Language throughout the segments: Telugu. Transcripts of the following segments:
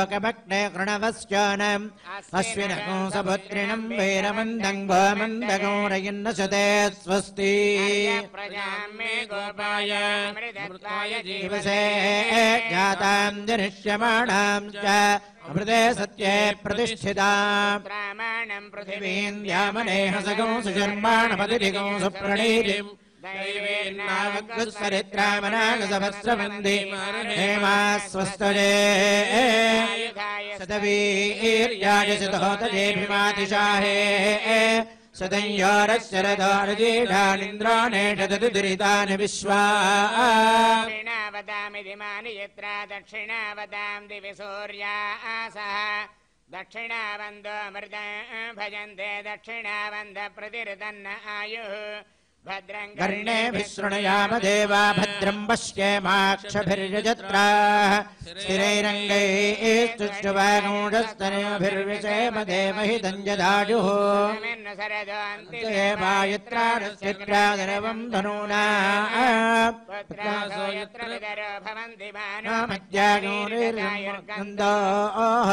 लोकभक्ते कृणवश्चानम् अश्विनगो सपुत्रिणम् वीरमन्दम् गोमन्दगो रयन्नशते स्वस्ति जीवसे जाताम् जनिष्यमाणाम् च अमृते सत्ये प्रतिष्ठिताम् पृथिवीम् यामनेहसगो सुशर्माणपतिरिगो सुप्रणीतिम् दैवेन्नावद्वत्सरित्रामनागसवत्सवन्ति हेमा स्वस्तजे सतवीर्याय शतहोतजेभिमातिशाहे सदञ्योरश्चरदोरजीढानिन्द्राणेषदुरितानि विश्वा दक्षिणावदामि दिमानि यत्रा दक्षिणावदाम् दिवि सूर्यासः दक्षिणावन्दो मृदा भजन्ते दक्षिणावन्द प्रतिरतन्न आयुः भद्रं कर्णेभिः शृणुयाम देवा भद्रं पश्येमाक्षभिर्यजत्राः स्थिरैरङ्गैस्तुष्टुवागूढस्तनयोभिर्विषेम देवहितं जदायुः देवायत्रारस्यत्रादरवं धनूना मध्यागोरिर्गन्धोः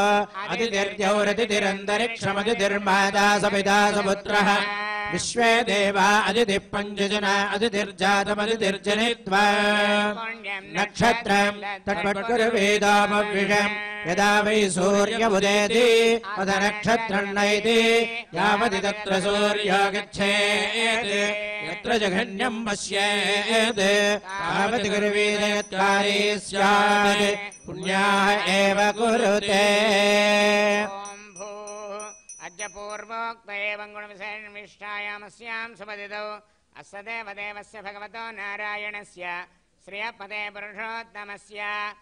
अतिथिर्द्यौरतिथिरन्तरिक्षमतिथिर्माता सपिता सपुत्रः विश्वे देवा अदितिः पञ्चजना अदितिर्जातमदितिर्जनित्वा नक्षत्रम् तट्पट्कुरुवेदामविषम् यदा वै सूर्यमुदेति अथ नक्षत्रम् नयति यावति तत्र सूर्यो गच्छेत् यत्र जघन्यम् पश्येत् तावति गुरुवेदयत्कारी स्यात् पुण्याः एव कुरुते पूर्वोक्त एवं गुणविशेषनिष्ठायामस्यां सुपदितौ अस्य देवदेवस्य भगवतो नारायणस्य श्रियपदे पुरुषोत्तमस्य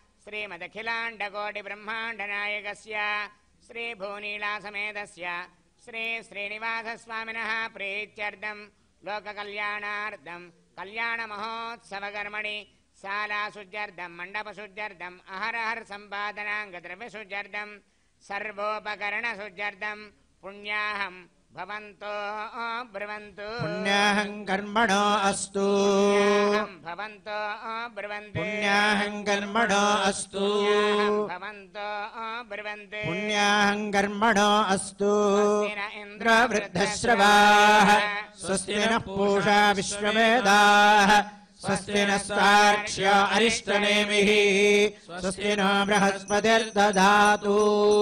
श्रीमदखिलाण्डकोटिब्रह्माण्डनायकस्य श्रीभूनीलासमेतस्य श्रीश्रीनिवासस्वामिनः प्रीत्यर्थं लोककल्याणार्थं कल्याणमहोत्सवकर्मणि शालाशुद्ध्यर्थं मण्डपशुद्ध्यर्थम् अहरहर सम्पादनाङ्गद्रव्यशुद्ध्यर्थं सर्वोपकरणशुद्ध्यर्थं पुण्याहं भवन्तो ब्रुवन्तु पुण्याहं कर्मणो अस्तु भवन्तो ब्रुवन्तु पुण्याहं कर्मणो अस्तु भवन्तो ब्रुवन्तु पुण्याहं कर्मणो अस्तु इन्द्रवृद्धश्रवाः स्वस्ति नः पूषा विश्ववेदाः स्वस्ति नः साक्ष्यो अरिष्टनेमिः स्वस्ति नो बृहस्पतिर्दधातु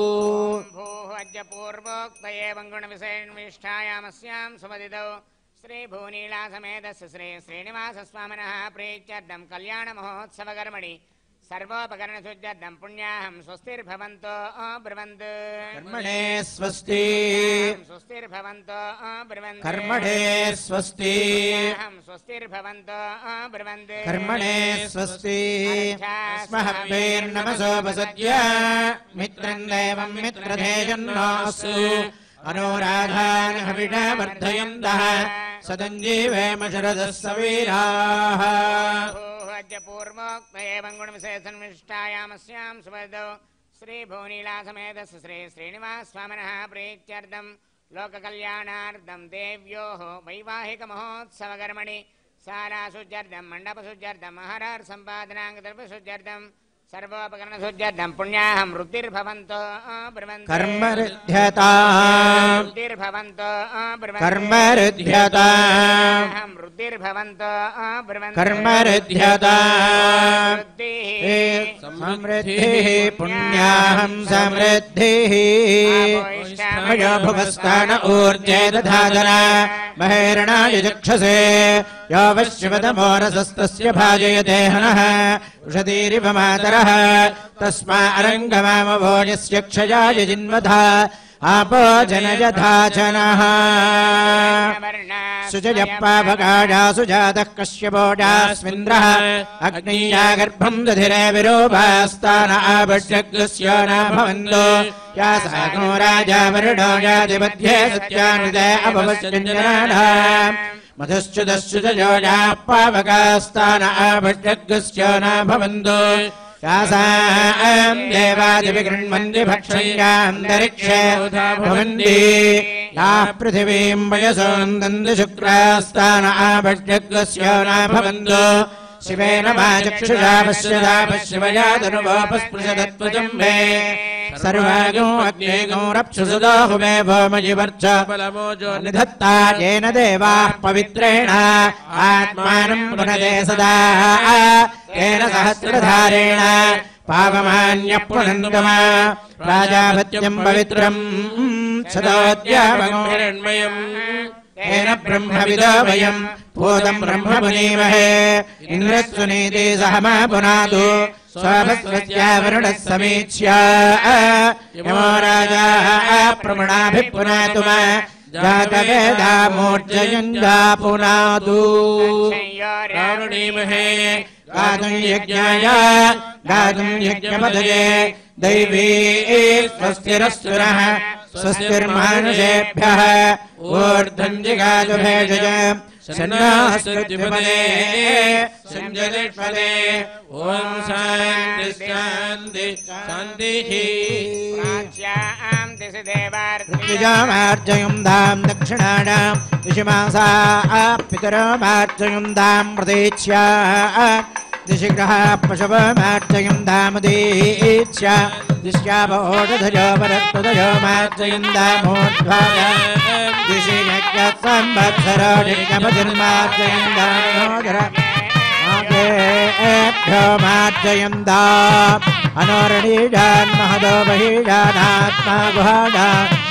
पूर्वोक्त एवं गुणविशेषनिष्ठायामस्यां सुपदितौ श्रीभूनीलासमेतस्य श्रीश्रीनिवासस्वामिनः प्रीत्यर्थं कल्याणमहोत्सवकर्मणि सर्वोपकरणशुद्ध्यर्थं पुण्याहं स्वस्तिर्भवन्तो ब्रुवन्तु कर्मणे स्वस्ति स्वस्तिर्भवन्तो ब्रुवन्तु कर्मणे स्वस्ति स्वस्तिर्भवन्तो ब्रुवन्तु कर्मणे स्वस्ति स्महव्यैर्नमसोपसद्य मित्रं देवं मित्रधेजन्नोऽस्तु अनुराधान् हविषा वर्धयन्तः सदञ्जीवेम शरदः सवीराः पूर्वोक्त एवं गुणविशेषनिष्ठायामस्यां सुपदितौ श्रीभूनीलासमेतस्य श्रीश्रीनिवासस्वामिनः प्रीत्यर्थं लोककल्याणार्थं देव्योः वैवाहिकमहोत्सवकर्मणि शालाशुद्ध्यर्थं मण्डपशुद्ध्यर्थम् अहरहर सम्पादनाङ्गद्रव्यशुद्ध्यर्थं सर्वोपकरणशुद्ध्यर्थं पुण्याहं वृत्तिर्भवन्तो ब्रुवन्तु कर्मरुध्यताम् वृत्तिर्भवन्तो ब्रुवन्तु कर्मरुध्यताम् वृत्तिर्भवन्तो ब्रुवन्तु कर्मरुध्यताम् समृद्धिः पुण्याहं समृद्धिः मयो भुवस्तान ऊर्जे दधातन महेरणाय चक्षसे यो वश्यवतमोरसस्तस्य भाजयते हनः उषतीरिव मातरः तस्मा अरङ्गमामभोजस्य क्षयाय जिन्वधा आपो जनयधाचनः सुजयप्पावकाडा सुजातः कश्यपोडास्मिन्द्रः अग्निया गर्भं दधिरे विरूपास्तान आभट्यग्रस्य न भवन्तो या सागो राजा वरुणो यातिमध्ये सत्यानुदे अभवश्चञ्जनानाम् मधुश्च्युतश्च्युतयोजाः पावकास्तान आभट्यग्रस्य न भवन्तो यासाम् देवादिविगृह्णन्ति भक्षय्यान्तरिक्षे भवन्ति याः पृथिवीम् वयसोन्दन्ति शुक्रास्तान आभट्यग्रस्य न भवन्तो शिवेन मा चक्षुषा पश्यदा पश्यवया तनुवोपस्पृशदत्वजम्बे सर्वागो अग्नेगो रक्षुसुदाहुमे भोमजिवर्च निधत्ता येन देवाः पवित्रेण आत्मानं पुनते सदा तेन सहस्रधारेण पावमान्यः पुनन्दम प्राजापत्यं पवित्रं सदोद्यावगोहिरण्मयम् तेन ब्रह्मविदो वयम् भूतं ब्रह्म पुनीमहे इन्द्रस्वनीति सहमा पुनातु स्वभस्वस्य वरुणः समीक्ष्य यमो राजा प्रमणाभिः पुनातु जातवेदा मूर्जयञ्जा पुनातु कारुणीमहे गातुं यज्ञाय गातुं यज्ञपदये दैवी स्वस्तिरस्तुरः स्वस्तिर्मानुषेभ्यः ऊर्ध्वं जिगातु भेषज सन्नास्तुतिपदे संजतिष्पदे ॐ शान्ति शान्ति शान्तिः प्राच्यां दिशि देवार्थिः ऋत्विजामार्जयुं धाम दक्षिणानां दिशिमासा पितरमार्जयुं धाम प्रतीच्या दिशिग्रह पशवमार्जयुं धामुदीच्या दिश्यावोषधयो वरत्वदयो मार्जयुं धामोद्भाय दिशि यज्ञसंवत्सरो निगमजन्मार्जयुं धामोदर आगेभ्यो मार्जयुं धाम अनोरणीजान् महदो बहिजानात्मा गुहाडा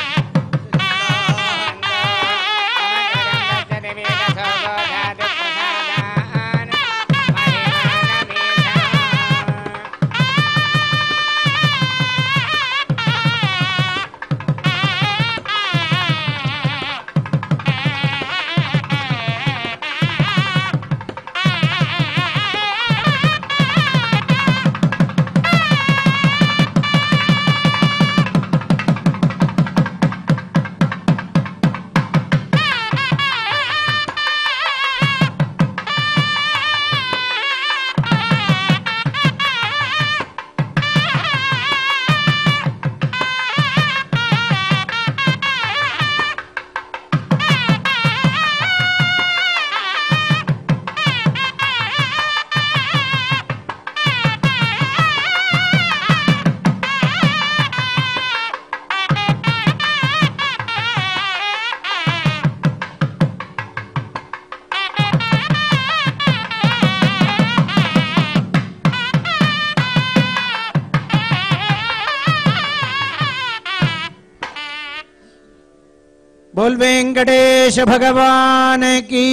बोल वेंकटेश भगवान की।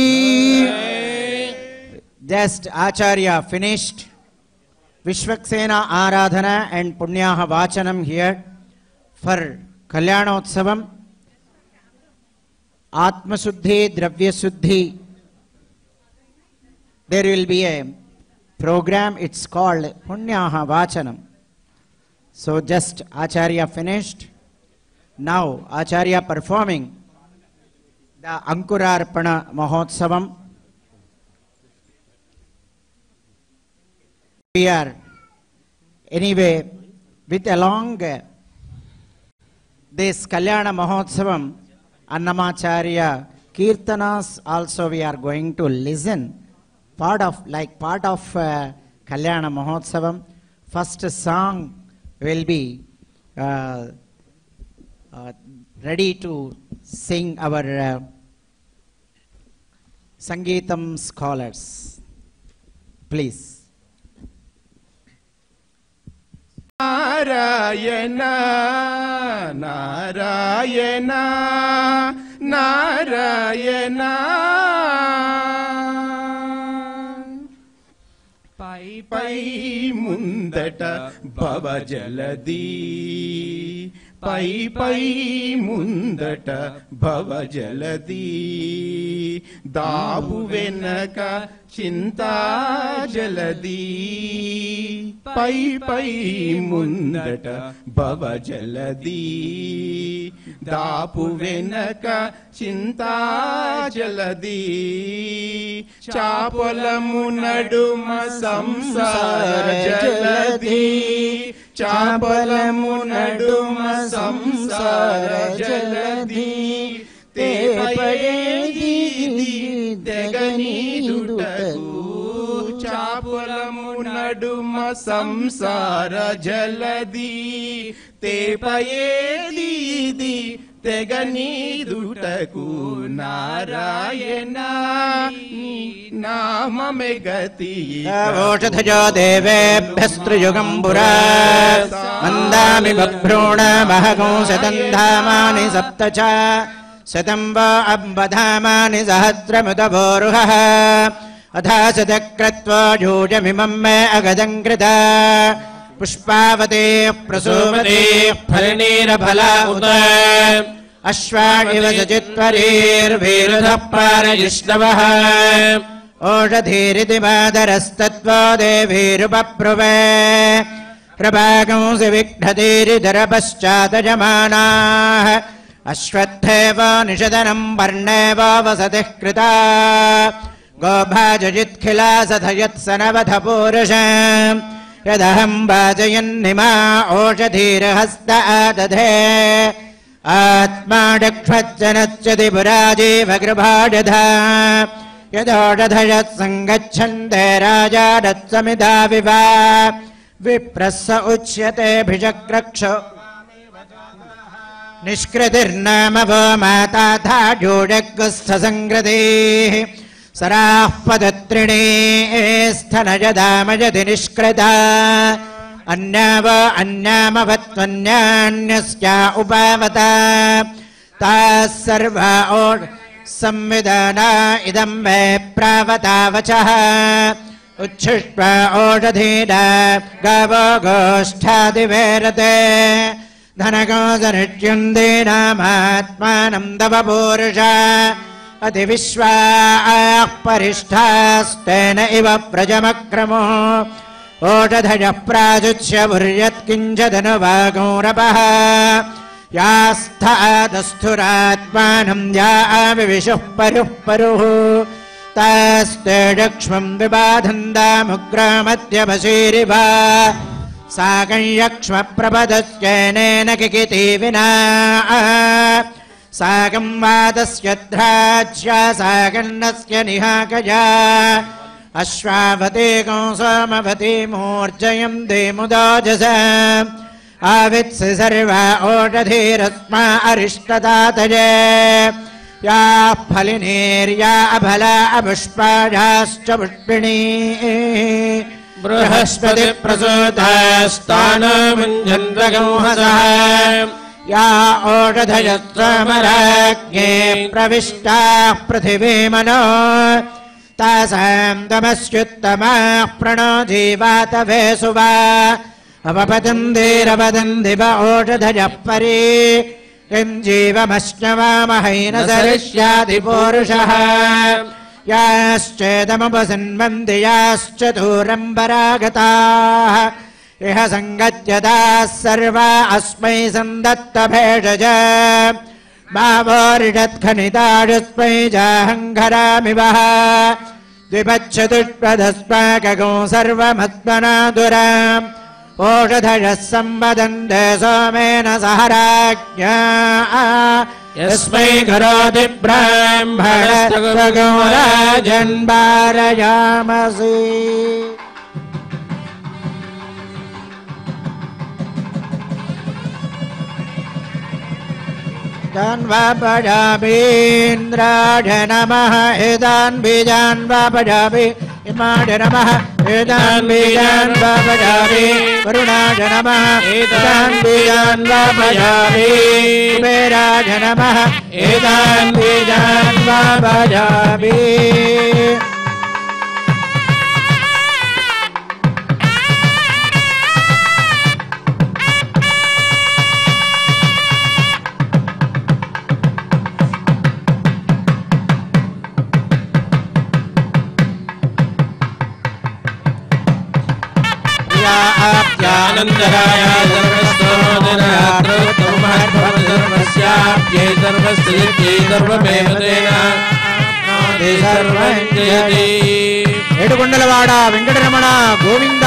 Just Acharya finished Vishwaksena Aradhana and Punyaha Vachanam here for Kalyanotsavam. Atma Suddhi, Dravya Suddhi. There will be a program, it's called Punyaha Vachanam. So just Acharya finished. Now Acharya performing the Ankurarpana Mahotsavam. We are anyway with along this Kalyana Mahotsavam, Annamacharya Kirtanas also we are going to listen. Part of Kalyana Mahotsavam. First song will be ready to sing our Sangeetam scholars. Please. Narayana, Narayana, Narayana. Pai pai mundata bhava jaladi. Pai pai mundata bhava jaladi. Daavu venaka chinta jaladi. Pai pai mundata bhava jaladi. Daavu venaka chinta jaladi. Chapalamu naduma samsara jaladi. Chapalamu naduma samsara jaladi. Te payedi tegani dutaku. Chapalamu naduma సంసార జలది తేపయేది తెగనీదుటకు నారాయణ నామమే గతి ఓషధజో దేవేభ్యస్త్రయుగం పురా మందామి బభ్రూణ మహగో శతం ధామాని సప్త చ శతం వా అబ్బధామాని సహస్రముదభోరుహః అథా శతక్రత్వా యూజమిమం మే అగజం కృత పుష్పావతే ప్రసూవతే ఫలనీరఫల ఉత అశ్వాణివ సచిత్వరీర్వీరుధః పారయిష్ణవః ఓషధీరితి మాదరస్తత్వో దేవీరుపప్రువే ప్రభాగంసి విఘ్నతీరిధరపశ్చాదజమానాః అశ్వత్థేవ నిషదనం వర్ణేవ వసతిః కృతా గోభాజజిత్ఖిలా సథయత్సనవధ పూరుషం యదహం వాజయన్నిమా ఓషధీరహస్త ఆదధే ఆత్మాడక్ష్మచ్చనచ్చది పురాజీవ గృభాడధా యదోషధయः సంగచ్చన్తే రాజాడత్సమిదా వివా విప్రస్స ఉచ్యతే భిషక్రక్షో నిష్కృతిర్నామ వో మాతా జోడగ్స్థసంగ్రదేః సరాః పదత్రిణే స్థనజదామయతి నిష్కృతా అన్యావ అన్యామవత్వన్యాన్యస్యా ఉపావతా తాః సర్వా సంవిధానా ఇదం మే ప్రావతా వచః ఉచ్ఛిష్ట ఓషధీనా గావో గోష్ఠాదివేరతే ధనగోదనిత్యుందే నామాత్మానం తవ పూరుష అతివిశ్వాః పరిష్టాస్తేన ఇవ ప్రజమక్రమో ఓషధయః ప్రాజుచ్య భుర్యత్కించదనువాగౌరపః యాస్థాదస్థురాత్మానం యా వివిషుః పరుః పరుః తాస్తే లక్ష్మం విబాధందాముగ్రామద్యమశీరివ సాగం యక్ష్మ ప్రపదస్యేనేన కికితి వినా సాగం వాదస్య ద్రాజ్యా సాగన్నస్య నిహాకజా అశ్వావతే కంసోమవతి మూర్జయంతి ముదాజస ఆవిత్సి సర్వా ఓషధీరస్మా అరిష్టదాతయే యా ఫలినీర్యా అఫలా అపుష్పాయాశ్చ పుష్పిణీ బృహస్పతి ప్రసూతాస్తానముంజన్వగంహసః యా ఓషధయస్త్రమరాజ్ఞే ప్రవిష్టాః పృథివీమనో తాసాం తమస్యుత్తమాః ప్రణో జీవాతవే సువా అవపతందిరవదందివ ఓషధయః పరీ యం జీవమశ్నవామహైన సరిష్యాది పూరుషః యాశ్చేదముపసన్వంతి యాశ్చ దూరం పరాగతాః ఇహ సంగత్యతాః సర్వా అస్మై సందత్తభేషజ భావోరిషత్ఖనితాడుస్మై జాహంఘరామివః ద్విపచ్చతుష్పదస్మాకగో సర్వమత్మనాదురాం ఓషధయः సంవదంతే సోమేన సహ రాజ్ఞా యస్మై కరోతి బ్రాహ్మణస్తగో రాజన్ భారయామసి దాన్వాపజామీంద్రాఢ నమః ఏదాన్ బీజాన్వాపజామి ఇమాఢ నమః ఏదాన్ బీజాన్వాపజామి వరుణాఢ నమః ఏదాన్ బీజాన్వాపజామి కుబేరాఢ నమః ఏదాన్ బీజాన్వాపజామి आप्यानन्दराय सर्वस्तोदरात्रोत्तममहद्भवसर्वस्याप्ये सर्वस्थितिर्ये सर्वमेव तेन सर्वं जयति ఏడుకొండలవాడ Venkataramana Govinda.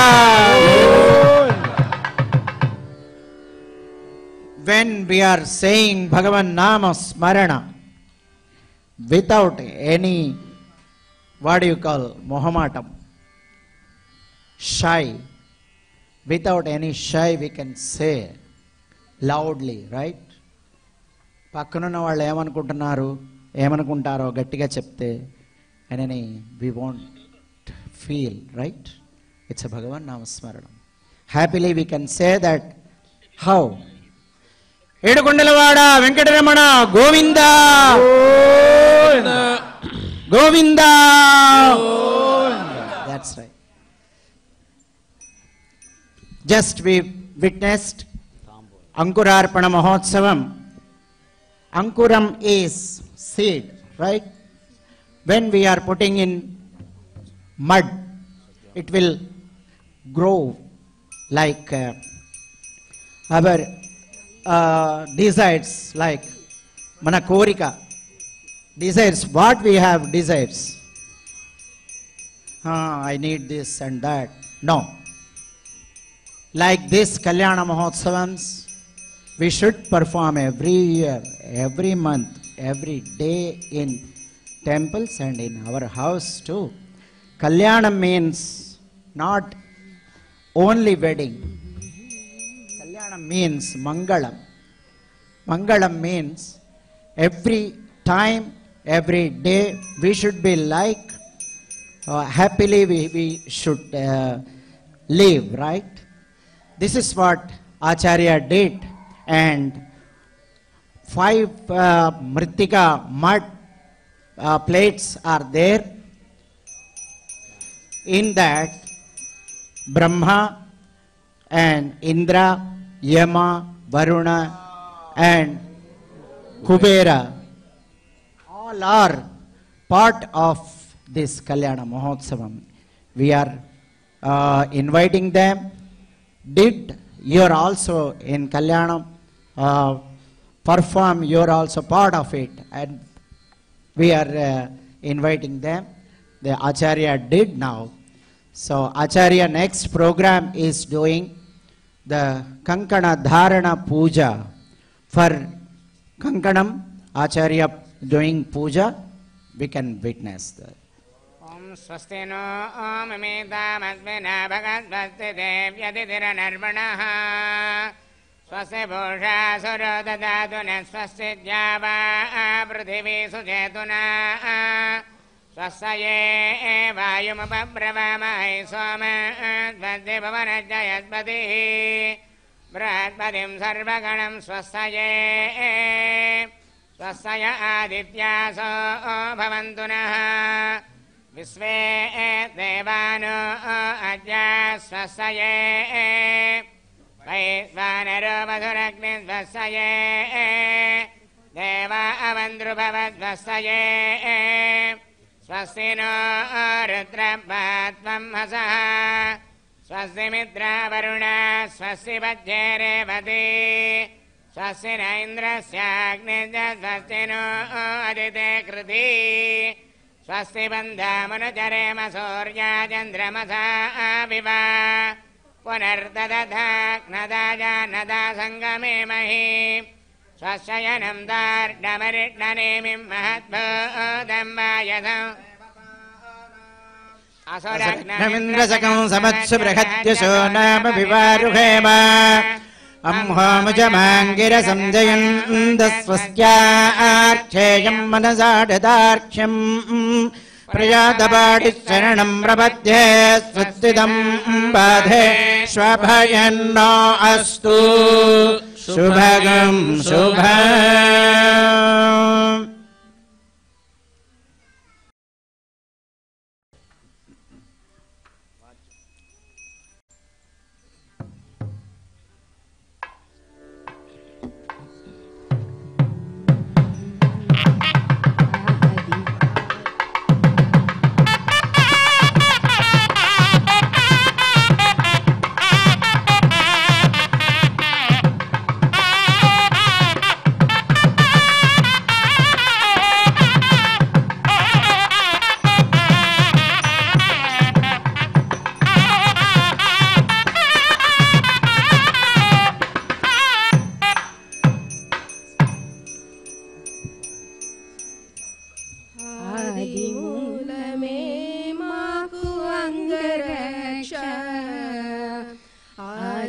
When we are saying Bhagavan Nama Smarana without any, what do you call, mohamatam, shy, without any shy we can say loudly, right? పక్కనున్న వాళ్ళు ఏమనుకుంటున్నారు ఏమనుకుంటారో గట్టిగా చెప్తే అని we won't feel, right? It's a Bhagavan Namasmaranam. Happily we can say that. How? ఏడుకొండలవాడా Venkataramana Govinda Govinda. That's right. Just we witnessed Ankurarpana Mahotsavam. Ankuram is seed, right? When we are putting in mud, it will grow like our desires, like mana korika desires, what we have desires. I need this and that. No. Like this Kalyana Mahotsavams, we should perform every year, every month, every day in temples and in our house too. Kalyanam means not only wedding. Kalyanam means Mangalam. Mangalam means every time, every day we should be like happily we should live, right? This is what Acharya did, and 5 mritika mud plates are there. In that Brahma and Indra, Yama, Varuna and Kubera all are part of this Kalyana Mahotsavam. We are inviting them. Did you are also in Kalyanam perform, you are also part of it, and we are inviting them. The Acharya did now. So Acharya next program is doing the Kankana Dharana Puja. For Kankanam, Acharya doing puja, we can witness that. Om swasti no om amitamasmina bhagasvasti devyadidira narvanaha swasti bhusha suro dadaduna swasti java prithvi suchetuna swassaye vayumabhavravamai soma svasti bhavanajayatpatihi Brahadpadim sarvaganam swassaye swasaya adityaso bhavantunaha Visve devano ajya swassaye Vaisvanaro madhuragni swassaye Deva avandrubhava swassaye Swasti no rudrabhatvam hasaha Swasti mitra varuna swasti vajjere vati Swasti na indrasyagneja swasti no adite kriti Swasti bandha manujare masurya chandramasa aviva Punardadadha gnadaja nada sangame mahi Swasyayanam dardamaritnanemim mahatbhodam vayasam Asuragnamindrakam samatsu brahatyasho nama vivaruhema Amhomujamangira samjayandasvastyarcheyam manasadhadarkhyam Priyadapadisharanam prabhadye swastidam badhe Shvabhayanno astu Shubhagam Shubham.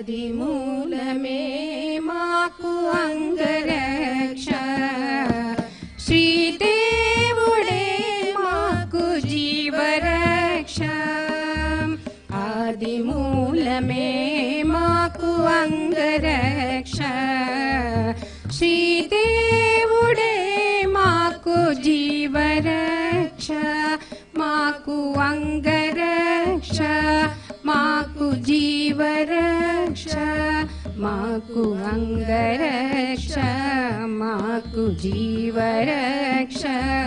ఆదిమూలమే మాకు అంగరక్ష శ్రీదేవుడే మాకు జీవరక్ష ఆదిమూలమే మాకు అంగరక్ష శ్రీదేవుడే మాకు జీవరక్ష మాకు అంగరక్ష మాకు జీవరక్ష మాకు అంగరక్ష మాకు జీవరక్ష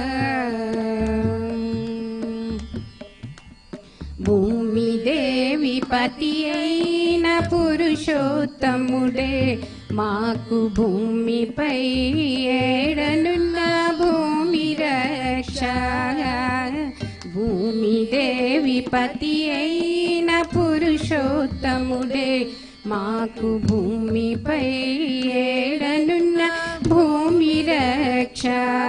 భూమి దేవి పతి అయిన పురుషోత్తముడే మాకు భూమిపై ఏడనున్న భూమి రక్ష భూమి దేవి పతి అయిన పురుషోత్తముడే మాకు భూమిపై ఏడనున్న భూమి రక్ష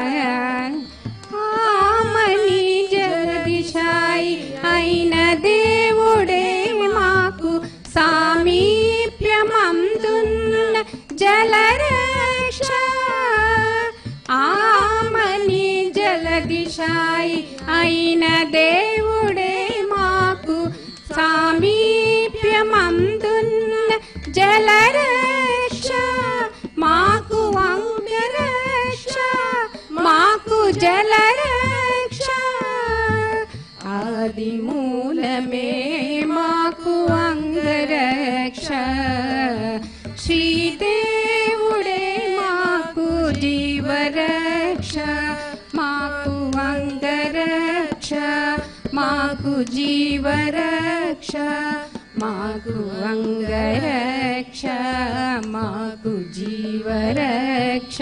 ఆమని జగదీశాయి అయిన దేవుడే మాకు సామీప్యమందున్న జలరక్ష ఆమని జలదిశాయి అయిన దేవుడే మాకు సామీప్యమందున్న జలరక్ష మాకు అంగరక్ష మాకు జలరక్ష ఆదిమూలమే మాకు అంగరక్ష శ్రీదేవుడే మాకు జీవరక్ష మాకు అంగరక్ష మాకు జీవరక్ష మాకు అంగరక్ష మాకు జీవరక్ష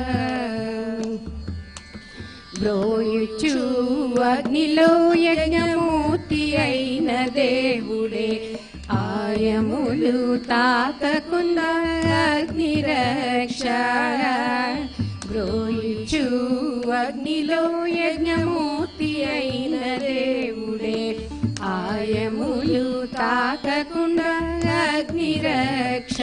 బ్రోయుచు అగ్నిలో యజ్ఞమూర్తి అయిన దేవుడే ఆయములు తాకకుండా అగ్నిరక్ష బ్రోయుచు అగ్నిలో యజ్ఞమూర్తి అయిన దేవుడే ఆయములు తాకకుండా అగ్నిరక్ష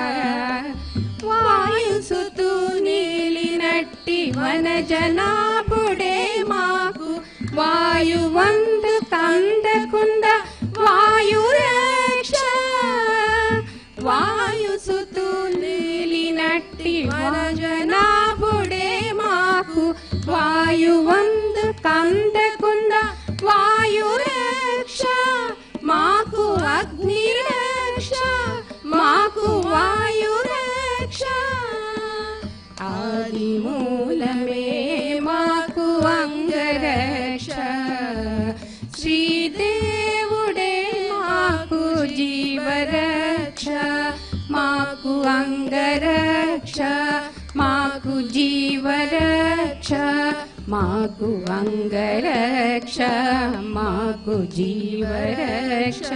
వాయుసుతూ నీలినట్టి వన జనాభుడే మాకు వాయువందు కందకుండా వాయురక్ష వాయుసుతూ నీలినట్టి వన జనాభుడే మాకు వాయువందు కందకుండా వాయురక్ష మాకు అగ్నిరక్ష మాకు వాయురక్ష ఆదిమూలమే మాకు అంగరక్ష శ్రీదేవుడే మాకు జీవరక్ష మాకు అంగరక్ష మాకు జీవరక్ష మాకు అంగరక్ష మాకు జీవరక్ష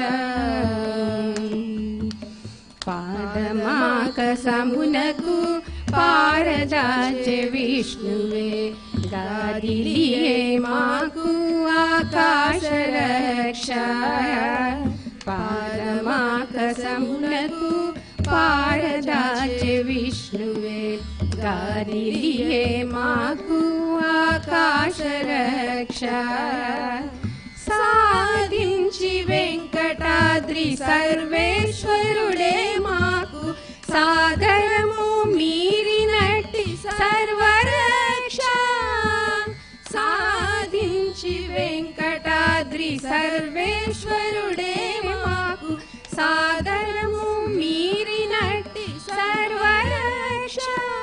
పాదమాకసమునకు పారదాచె విష్ణువే గాదిలియే మాకు ఆకాశరక్ష పాదమాకసమునకు పారదాచె విష్ణువే గాదిలియే మాకు ఆకాశరక్ష సాధించి వెంకటాద్రి సర్వేశ్వరుడే మాకు సాగరము మీరినట్టి సర్వరక్ష సాధించి వెంకటాద్రి సర్వేశ్వరుడే మాకు సాగరము మీరినట్టి సర్వరక్ష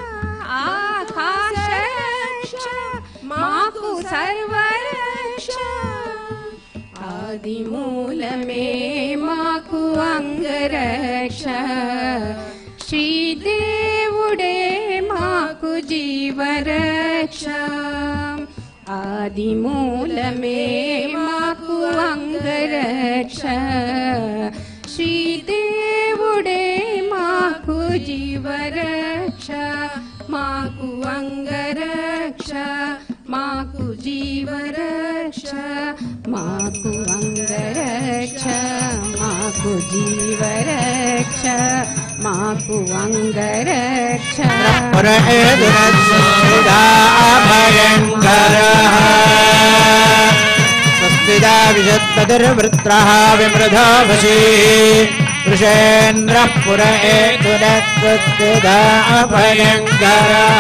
ఆకాశరక్ష మాకు సర్వరక్ష ఆదిమూలమే మాకు అంగరక్ష శ్రీదేవుడే మాకు జీవరక్ష ఆదిమూలమే మాకు అంగరక్ష శ్రీదేవుడే మాకు జీవరక్ష మాకు అంగరక్ష మాకు జీవరక్ష మాకు అంగరక్ష మాకు జీవరక్ష మాకు అంగరక్ష స్వస్తిదా విషత్పతిర్వృత్రః విమృధో వశీ వృషేంద్రః పురయేతునస్వస్తిదా అభయంకరః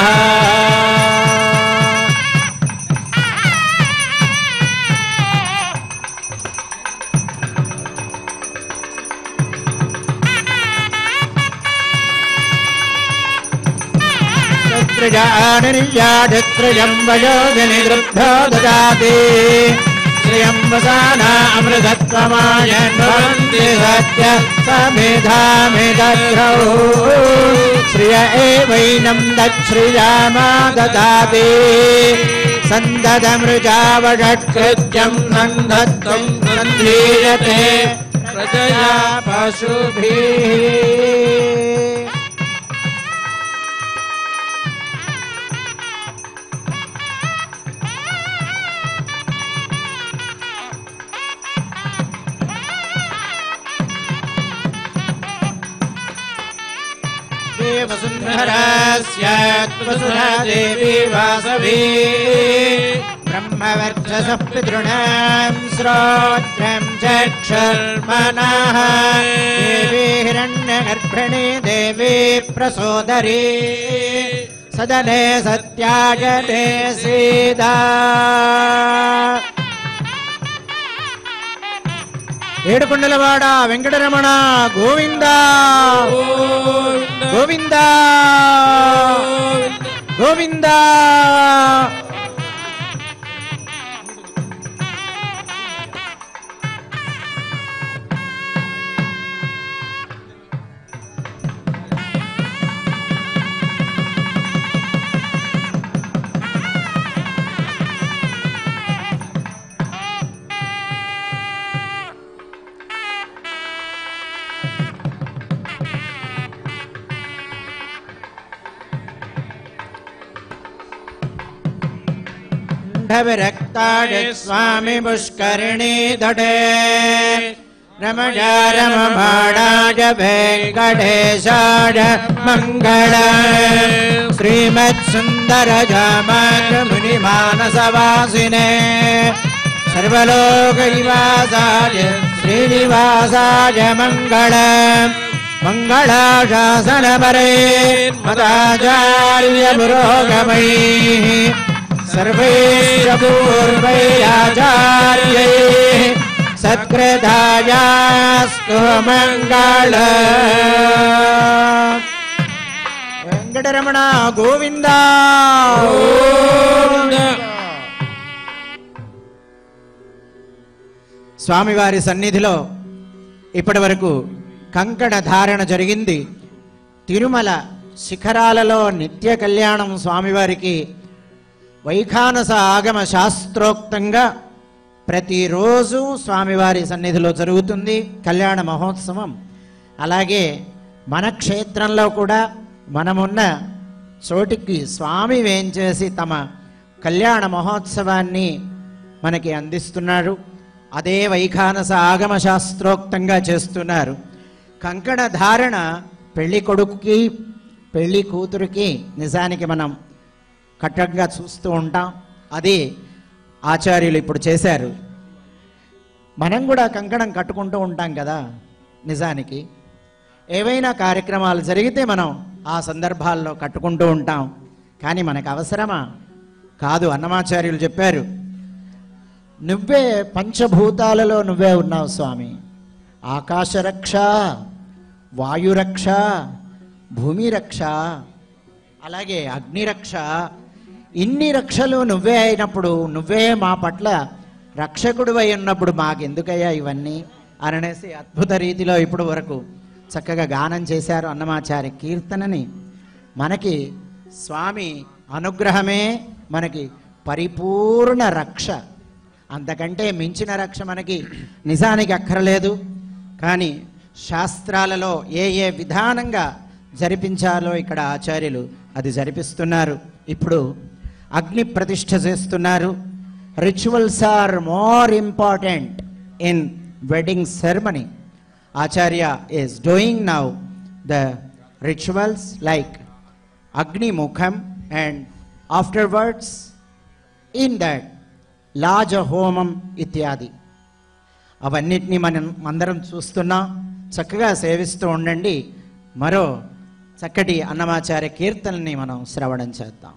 నిర్యాధిత్రయం వయోజని వృద్ధో దదాతి శ్రియం వసానా అమృతత్వమాయన్ భవంతి సత్య సమిధామిదగ్రౌ శ్రియ ఏవైనం దశ్రియామా దదాతి సందదమృజావషట్కృత్యం నందత్వం సంధీయతే ప్రజయా పశుభిః. वसुन्धरास्यात्मसुधा देवी वासवी ब्रह्मवर्चसः पितॄणां श्रोत्रं चक्षुर्मनः देवी हिरण्यगर्भिणी देवी प्रसोदरी सदने सत्यायते सीता ఏడుకొండలవాడ వెంకటరమణ గోవింద గోవింద గోవింద. विरक्ताय स्वामी पुष्करिणी तटे रमजा रमभाणाय वेङ्कटेशाय मंगल श्रीमत्सुन्दरजामातृमुनिमानसवासिने सर्वलोकनिवासाय श्रीनिवासाय मंगल मंगलाशासनपरे मदाचार्य पुरोगमैः सर्वैश्च पूर्वैराचार्यैः सत्कृतायास्तु मंगल. వెంకటరమణ గోవింద. స్వామివారి సన్నిధిలో ఇప్పటి వరకు కంకణ ధారణ జరిగింది. తిరుమల శిఖరాలలో నిత్య కళ్యాణం స్వామివారికి వైఖానస ఆగమ శాస్త్రోక్తంగా ప్రతిరోజు స్వామివారి సన్నిధిలో జరుగుతుంది కళ్యాణ మహోత్సవం. అలాగే మన క్షేత్రంలో కూడా మనమున్న చోటికి స్వామి వేంచేసి తమ కళ్యాణ మహోత్సవాన్ని మనకి అందిస్తున్నారు. అదే వైఖానస ఆగమ శాస్త్రోక్తంగా చేస్తున్నారు. కంకణ ధారణ పెళ్లి కొడుకుకి పెళ్లి కూతురికి నిజానికి మనం కట్టంగా చూస్తూ ఉంటాం. అది ఆచార్యులు ఇప్పుడు చేశారు. మనం కూడా కంకణం కట్టుకుంటూ ఉంటాం కదా. నిజానికి ఏవైనా కార్యక్రమాలు జరిగితే మనం ఆ సందర్భాల్లో కట్టుకుంటూ ఉంటాం. కానీ మనకు అవసరమా? కాదు. అన్నమాచార్యులు చెప్పారు, నువ్వే పంచభూతాలలో నువ్వే ఉన్నావు స్వామి. ఆకాశరక్ష, వాయురక్ష, భూమి రక్ష, అలాగే అగ్నిరక్ష, ఇన్ని రక్షలు నువ్వే అయినప్పుడు, నువ్వే మా పట్ల రక్షకుడు అయి ఉన్నప్పుడు మాకెందుకయ్యా ఇవన్నీ అనేసి అద్భుత రీతిలో ఇప్పుడు వరకు చక్కగా గానం చేశారు అన్నమాచార్య కీర్తనని. మనకి స్వామి అనుగ్రహమే మనకి పరిపూర్ణ రక్ష. అంతకంటే మించిన రక్ష మనకి నిజానికి అక్కర్లేదు. కానీ శాస్త్రాలలో ఏ ఏ విధానంగా జరిపించాలో ఇక్కడ ఆచార్యులు అది జరిపిస్తున్నారు. ఇప్పుడు అగ్ని ప్రతిష్ఠ చేస్తున్నారు. Rituals are more important in wedding ceremony. Acharya is doing now the rituals like Agni Mukham, and afterwards in that Laja Homam ityadi. అవన్నిటినీ మనం అందరం చూస్తున్నాం. చక్కగా సేవిస్తూ ఉండండి. మరో చక్కటి అన్నమాచార్య కీర్తనని మనం శ్రవణం చేద్దాం.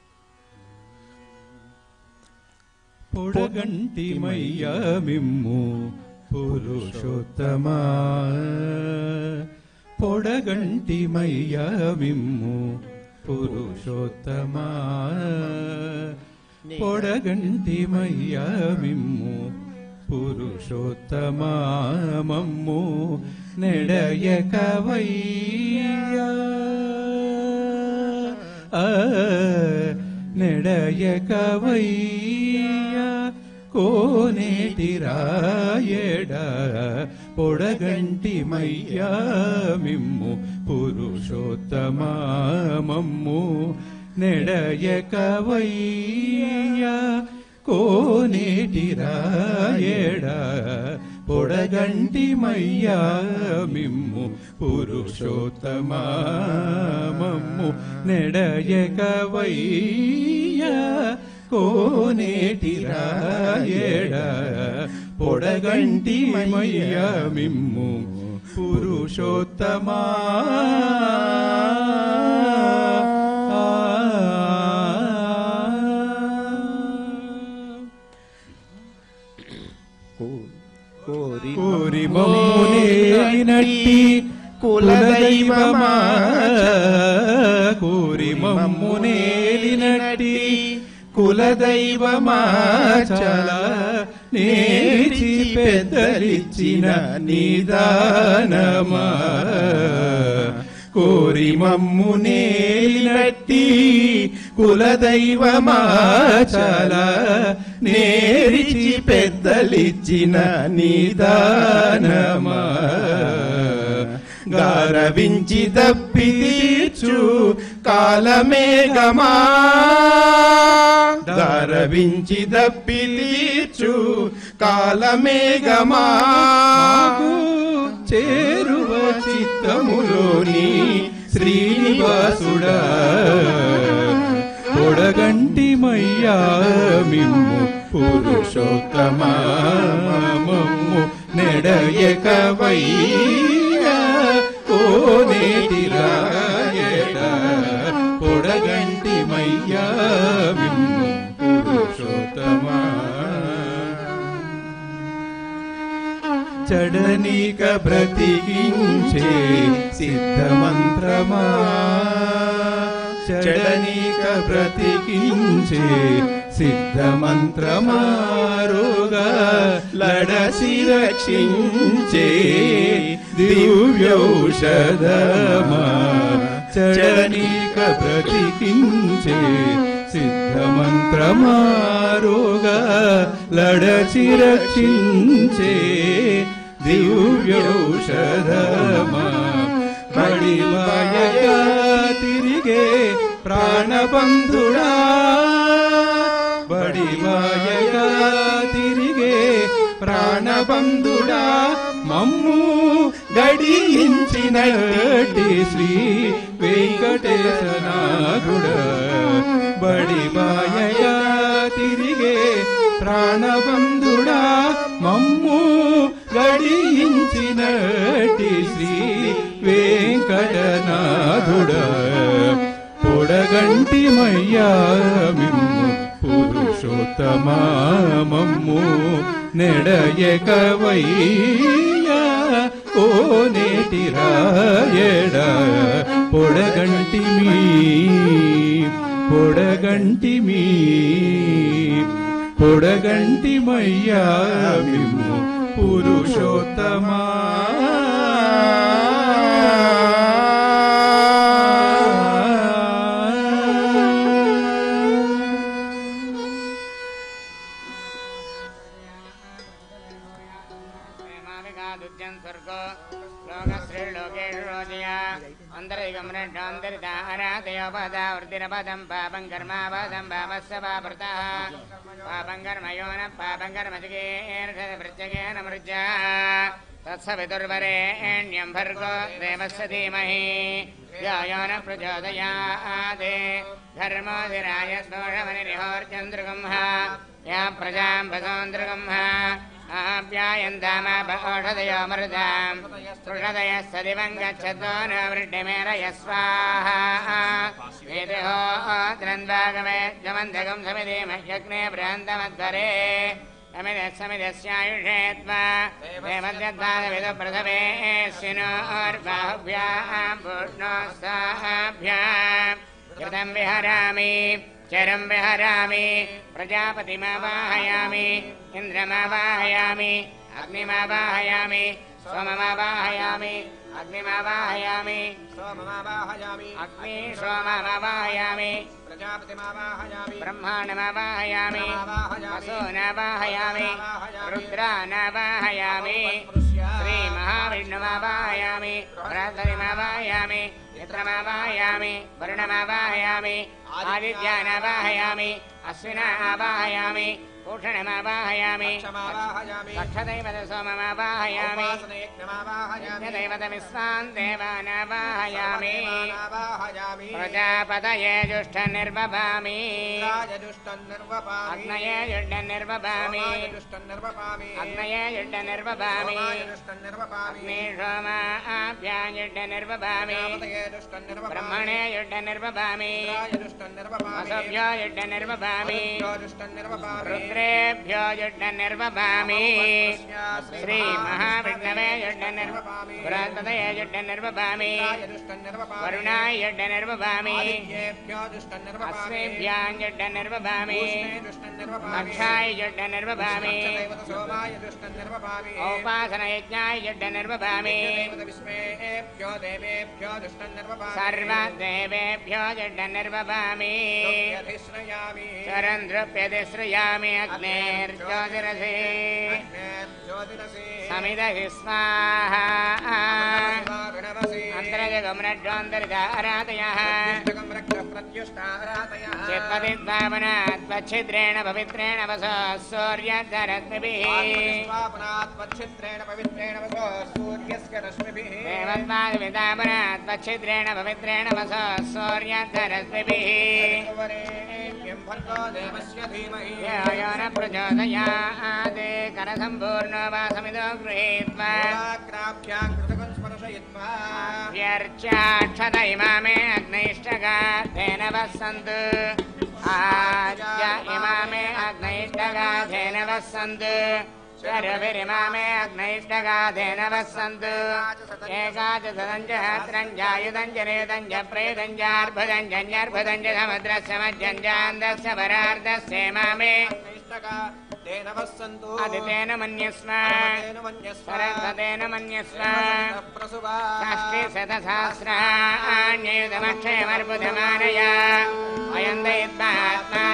పొడగంటి మయ్య మిమ్ము పురుషోత్తమా, పొడగంటి మయ్య మిమ్ము పురుషోత్తమా, పొడగంటి మయ్య మిమ్ము పురుషోత్తమా, మమ్ము నెడయకవయ్యా, నెడయకవయ్యా, కోనేటి రాయడ పొడగంటి మయ్యా మిమ్ము పురుషోత్తమా, మమ్ము నెడయకవయ్యా, కోనేటి రాయడ పొడగంటి మయ్యా మిమ్ము పురుషోత్తమా, మమ్ము నెడయకవయ్యా, కోనేటి రాయడ పొడగంటి మయ్యా మిమ్ము పురుషోత్తమా. కోరి మమ్మునేలినట్టి కులదైవమా, కోరి మమ్మునేలినట్టి కులదైవమా, చాలా నేర్చి పెద్దలిచ్చిన నిదానమా, కోరి మమ్మునేలినట్టి కులదైవమా, చాలా నేర్చి పెద్దలిచ్చిన నిదానమా, గారవించి దప్పి తీర్చు కాలమేఘమా, గారవించి దప్పి తీర్చు కాలమేఘమా, చేరువ చిత్తములోని శ్రీనివాసుడా, పొడగంటి మయ్యా మిమ్ము పురుషోత్తమా, మమ్ము నెడయకవయ్యా, కోనేటి రాయడ పొడగంటి మయ్యా మిమ్ము పురుషోత్తమా. చడనీక బ్రతికించే సిద్ధమంత్రమా, చడనీక బ్రతికించే సిద్ధమంత్రమా, రోగ లడసి రక్షించే దివ్యౌషధమా, చడనీక బ్రతికించే సిద్ధమంత్రమా, రోగ లడసి రక్షించే దివ్యౌషధమా, బడివాయగా తిరిగే ప్రాణబంధుడా, బడివాయగా తిరిగే ప్రాణబంధుడా, మమ్ము గడించినట్టి శ్రీ వెంకటేశనాథుడా, బడివాయగా తిరిగే ప్రాణబంధుడా, మమ్ము గడించినట్టి శ్రీ వెంకటనాథుడా, పొడగంటి మయ్యా మిమ్ము పురుషోత్తమా, మమ్ము నెడయకవయ్యా, కోనేటి రాయడ పొడగంటి మీ, పొడగంటి మీ, పొడగంటి మయ్యా మిమ్ము పురుషోత్తమా. పదం పాపం కర్మాపదం పాపస్య పాపృతః పాపం కర్మయోన పాపం కర్మజగేన మృత్యగేన మృజా तत्सवितुर्वरेण्यं भर्गो देवस्य धीमहि धियो न प्रचोदयात् धर्मोऽधिराय दोषमनिर्होर्चन्द्रगम्ह या प्रजां वसोन्द्रगम्ह आप्यायन्तामापौषधयो मृतां पृषदयः गच्छतो न वृड्ढमेरय स्वाहा वेदहो द्रन्द्वागमे जमन्तकं समिधेमह्यग्ने बृहन्तमध्वरे समिदस्यायुषे त्वा देवद्गद्वादविदुप्रथमेऽस्मिनोर्बाहुभ्यां पूर्णोस्ताभ्यां कृतं विहरामि चरं विहरामि प्रजापतिमावाहयामि इन्द्रमावाहयामि अग्निमावाहयामि सोममावाहयामि अग्निमावाहयामि सोममावाहयामि अग्नि सोममावाहयामि प्रजापतिमावाहयामि ब्रह्माण्डमावाहयामि वसुनावाहयामि रुद्रानावाहयामि श्रीमहाविष्णुमावाहयामि बृहस्पतिमावाहयामि मित्रमावाहयामि वरुणमावाहयामि आदित्यानावाहयामि अश्विनावाहयामि भूषणमावाहयामि दक्षदैवत सोममावाहयामि यज्ञदैवत विश्वान् देवानावाहयामि प्रजापतये जुष्टनिर्वपामि अग्नये जुष्टनिर्वपामि अग्नये जुष्टनिर्वपामि अग्नि सोमाभ्यां जुष्टनिर्वपामि ब्रह्मणे जुष्टनिर्वपामि वसुभ्यो जुष्टनिर्वपामि रुद्रेभ्यो जुष्टनिर्वपामि श्रीमहाविष्णवे जुष्टनिर्वपामि बृहस्पतये जुष्टनिर्वपामि वरुणाय जुष्टनिर्वपामि अस्मिभ्यां जुष्टनिर्वपामि अक्षाय जुष्टनिर्वपामि औपासनयज्ञाय जुष्टनिर्वपामि सर्वदेवेभ्यो जुष्टनिर्वपामि चरन्ध्रुप्यतिश्रयामि अग्नेर्ज्योतिरसि समिदहि स्वाहा अन्तर्जगमनड्वान्तरिदारातयः चित्पतिद्भावनात्वच्छिद्रेण पवित्रेण वसो सूर्यधरत्मिभिः देवद्वाद्विदापनात्वच्छिद्रेण पवित्रेण वसो सूर्यधरत्मिभिः यो न प्रचोदयात् करसम्पूर्णो वा समिदो गृहीत्वा व्यर्च्याक्षत इमामे अग्नैष्टगाधेन वसन्तु आद्य इमामे अग्नैष्टगाधेन वसन्तु शरविरिमामे अग्नैष्टगाधेन वसन्तु एकादशदञ्जहस्रञ्जायुधञ्जनेदञ्ज प्रेदञ्जार्भुदञ्जन्यर्भुदञ्ज समुद्रस्य मध्यञ्जान्दस्य परार्धस्य मामे अदितेन मन्यस्म सरस्वतेन मन्यस्म षष्टिशतसहस्राण्ययुतमक्षयमर्बुधमानय अयं दयित्वात्मा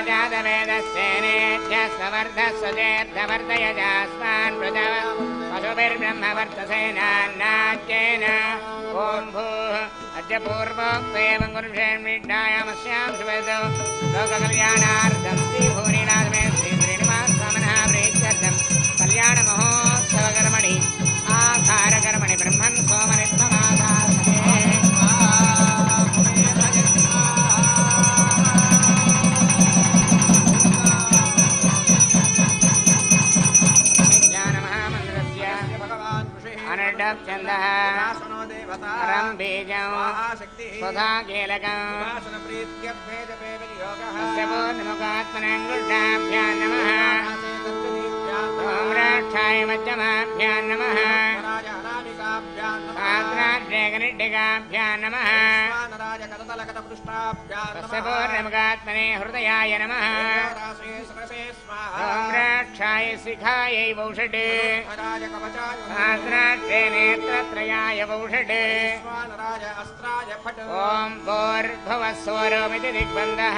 जातवेदस्येनेभ्यस्वर्धस्वजेर्धवर्धय जास्मान् पशुभिर्ब्रह्मवर्तसेनान्नाट्येन ॐ भूः अद्य पूर्वोक्तेवं गुरुषेण्मिड्डायामस्यां शुभदो लोककल्याणार्थं श्रीभूरिनाथमे कल्याणमहोत्सवकर्मणि आधारकर्मणि ब्रह्मन् सोमनित्वमाधारते ज्ञानमहामन्त्रस्य अनर्डब्छन्दः परं बीजं स्वधा कीलकं तस्य पूर्णमुखात्मनाङ्गुष्ठाभ्यां नमः ओम्राक्षाय मध्यमाभ्यां नमः आग्राढ्यगनिड्डिकाभ्यां नमः तस्य पूर्णमुखात्मने हृदयाय नमः ओम्राक्षाय शिखायै वौषट् आग्राढ्ये नेत्रत्रयाय वौषट् ॐ भूर्भुवस्वरोमिति दिग्बन्धः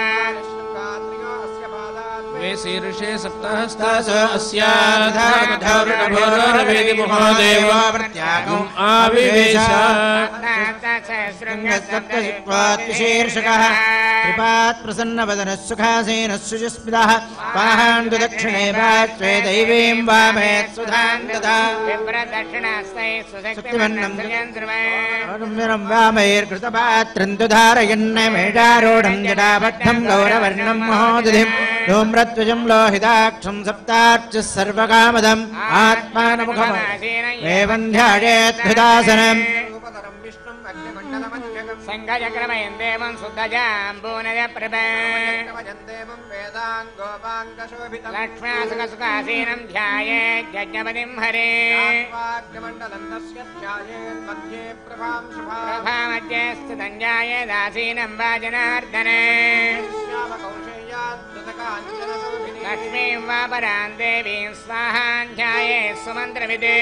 शीर्षे सप्तहस्तास अस्याधारमधावृणभोरवेदि महादेवा प्रत्यागम् आविवेश शृङ्गसप्तशित्वातिशीर्षकः कृपात् प्रसन्नवदनः सुखासीनः शुचिस्मितः वाहान्तु दक्षिणे पार्श्वे दैवीं वामे सुधां ददा विप्रदक्षिणास्ते सुशक्तिमन्नं सुयन्त्रं वामैर्कृतपात्रं तु धारयन्नमेषारूढं जटाबद्धं गौरवर्णं महोदधिं धूम्रध्वजं लोहिताक्षं सप्तार्चः सर्वकामदम् आत्मानमुखम् एवं ध्यायेत्कृतासनम् संगजक्रमयं देवं शुद्धजाम्बूनय प्रभे लक्ष्म्यासुखसुखासीनं ध्यायेत् यज्ञपतिं हरे प्रभामध्ये स्थितं ध्यायेदासीनं वाजनार्दने लक्ष्मीं वा परां देवीं स्वाहां ध्यायेत् सुमन्त्रविदे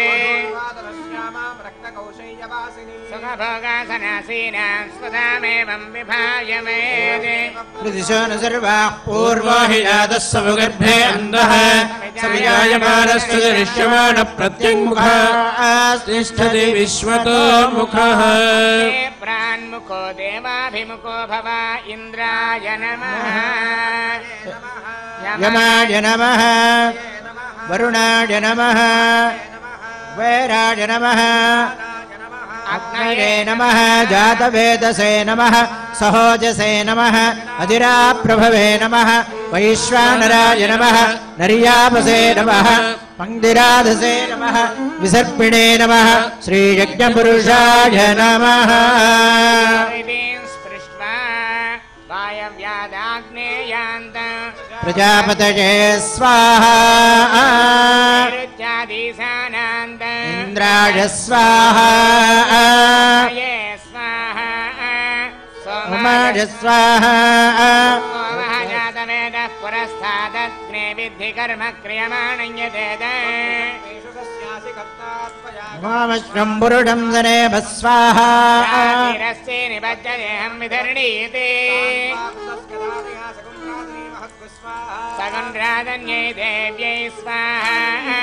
सुखभोगासनासीनां स्वदामेवं विभाव्यमेते प्रतिशो न सर्वाः पूर्वो हि जातः समुगर्भे अन्धः सविजायमानस्तु दृश्यमानप्रत्यङ्मुखः तिष्ठति विश्वतो मुखः प्रान्मुखो देवाभिमुखो भव इन्द्राय नमः यमाय नमः वरुणाय नमः वैराय नमः अग्नये नमः जातवेदसे नमः सहोजसे नमः अधिराप्रभवे नमः वैश्वानराय नमः नर्यापसे नमः पंक्तिराधसे नमः विसर्पिणे नमः श्रीयज्ञपुरुषाय नमः प्रजापतये स्वाहा इंद्राय स्वाहा सोमाय स्वाहा जातवेदः पुरस्तादग्ने विद्धि कर्म क्रियमाणयते वामश्रं पुरुषं जनेभ स्वाहा रस्ते निबद्धेऽहं विधरणीयते सगुण्राधन्यै देव्यै स्वाहा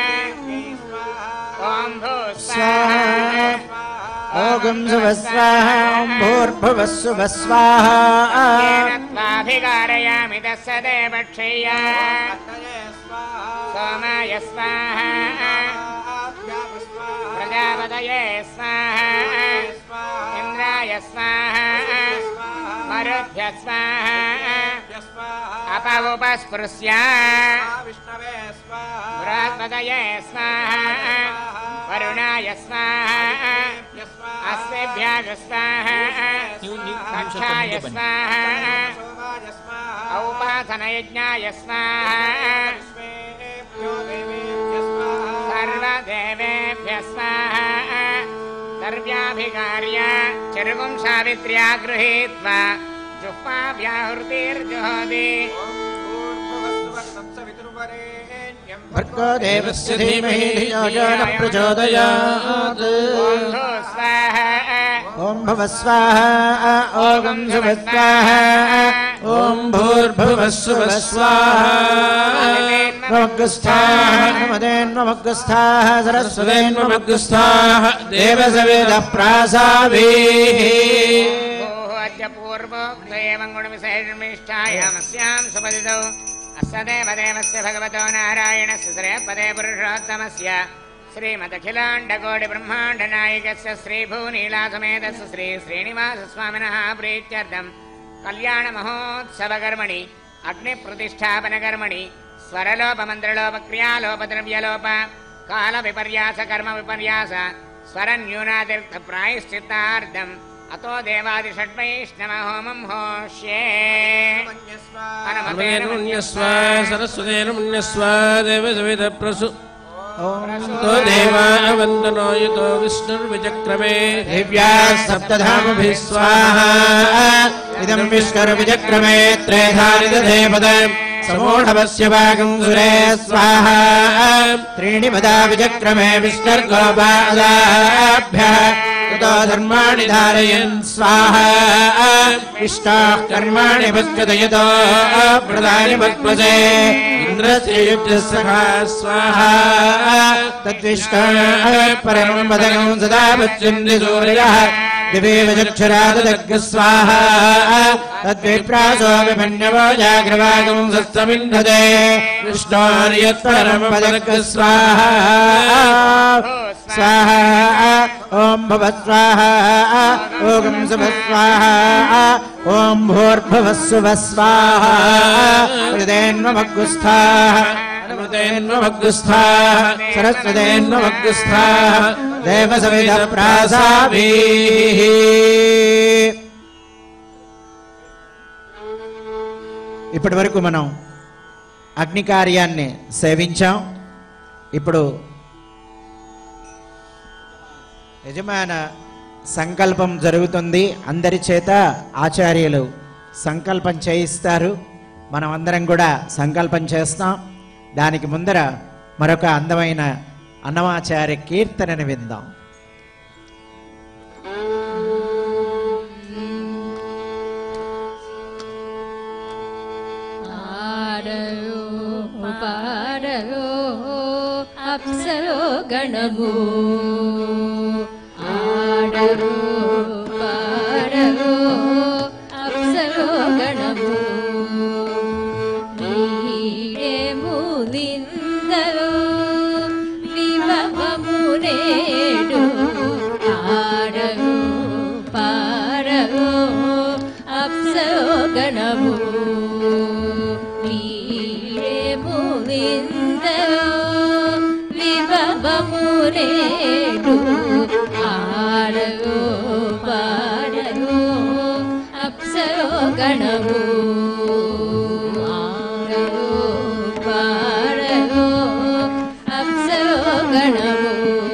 ॐ भूः स्वाहा ओगं सुभस्वाहा ॐ भूर्भुवः सुभः स्वाहा त्वाभिकारयामि तस्य देवक्षय्या सोमाय स्वाहा प्रजापतये स्वाहा इन्द्राय स्वाहा मरुभ्य स्वाहा अपवुपस्पृश्य बृहस्पतये स्वाहा वरुणाय स्वाहा अस्तेभ्यः स्वाहा कक्षाय स्वाहा औपासनयज्ञाय स्वाहा सर्वदेवेभ्यः स्वाहा सर्व्याभिकार्य चरुगुं सावित्र्या गृहीत्वा जुह्वाव्याहृतिर्जुहोति भर्गो देवस्य धीमहि धियो यो न प्रचोदयात् ॐ भुवः स्वाहा ॐ शुभः स्वाहा ॐ भूर्भुवः सुभः स्वाहा नमग्गस्थाः नमदेन्वमग्गस्थाः सरस्वतेन्वमग्गस्थाः देवसवेदः प्रासाभिः पूर्वोक्तयेवङ्गुणविशेषमिष्ठायामस्यां सुपदितौ अस्य देवदेवस्य भगवतो नारायणस्य श्रेयपदे पुरुषोत्तमस्य श्रीमदखिलाण्डकोटिब्रह्माण्डनायकस्य श्रीभूनीलासमेतस्य श्री श्रीनिवासस्वामिनः प्रीत्यर्थं कल्याणमहोत्सवकर्मणि अग्निप्रतिष्ठापनकर्मणि स्वरलोपमन्त्रलोपक्रियालोपद्रव्यलोप कालविपर्यासकर्मविपर्यास स्वरन्यूनातीर्थप्रायश्चित्तार्थम् अतो देवादिषड्वैष्णव होमं होष्ये मुन्यस्वा सरस्वतेन मुन्यस्वा देवसविदप्रसु तो देवावन्दनो युतो विष्णुर्विचक्रमे दिव्याः सप्तधामभिः स्वाहा इदं विष्णुर्विचक्रमे त्रेधानि दधे पदम् समूढवस्य भागं सुरे स्वाहा त्रीणि पदा विचक्रमे विष्णुर्गोपादाभ्यः ततो धर्माणि धारयन् स्वाहा इष्टाः कर्माणि पश्यतयतो प्रदानि पक्वसे इन्द्रस्य युद्धसखा स्वाहा तद्विष्टाः परमं पदकं सदा पश्यन्ति सूर्यः दिवेवचक्षुरादग् स्वाहा तद्विप्रासो विमन्यवो जाग्रवागं सत्समिन्धते विष्णोर्यत्परं पदग् स्वाहा स्वाहा ॐ भवस्वाहा ॐ सुभस्वाहा ॐ भूर्भुवस्सुभस्वाहा हृदयेन्वमग्गुस्थाः सरस्वतेन्वमग्गुस्थाः देवसविधप्रासाभिः ఇప్పటి వరకు మనం అగ్ని కార్యాన్ని సేవించాం. ఇప్పుడు యజమాన సంకల్పం జరుగుతుంది. అందరి చేత ఆచార్యులు సంకల్పం చేయిస్తారు. మనం అందరం కూడా సంకల్పం చేస్తాం. దానికి ముందర మరొక అందమైన అన్నమాచార్య కీర్తనని విందాం. అప్సరో గణము ఆడరు పాడరు అప్సరో గణము నీడేము నిందరు వివహము నేడు ఆడరు పాడరు అప్సరో గణము నీడేము నిందరు వివహమునేడు ఆడరు పాడరు అప్సరో గణము ఆడరు పాడరు అప్సరో గణము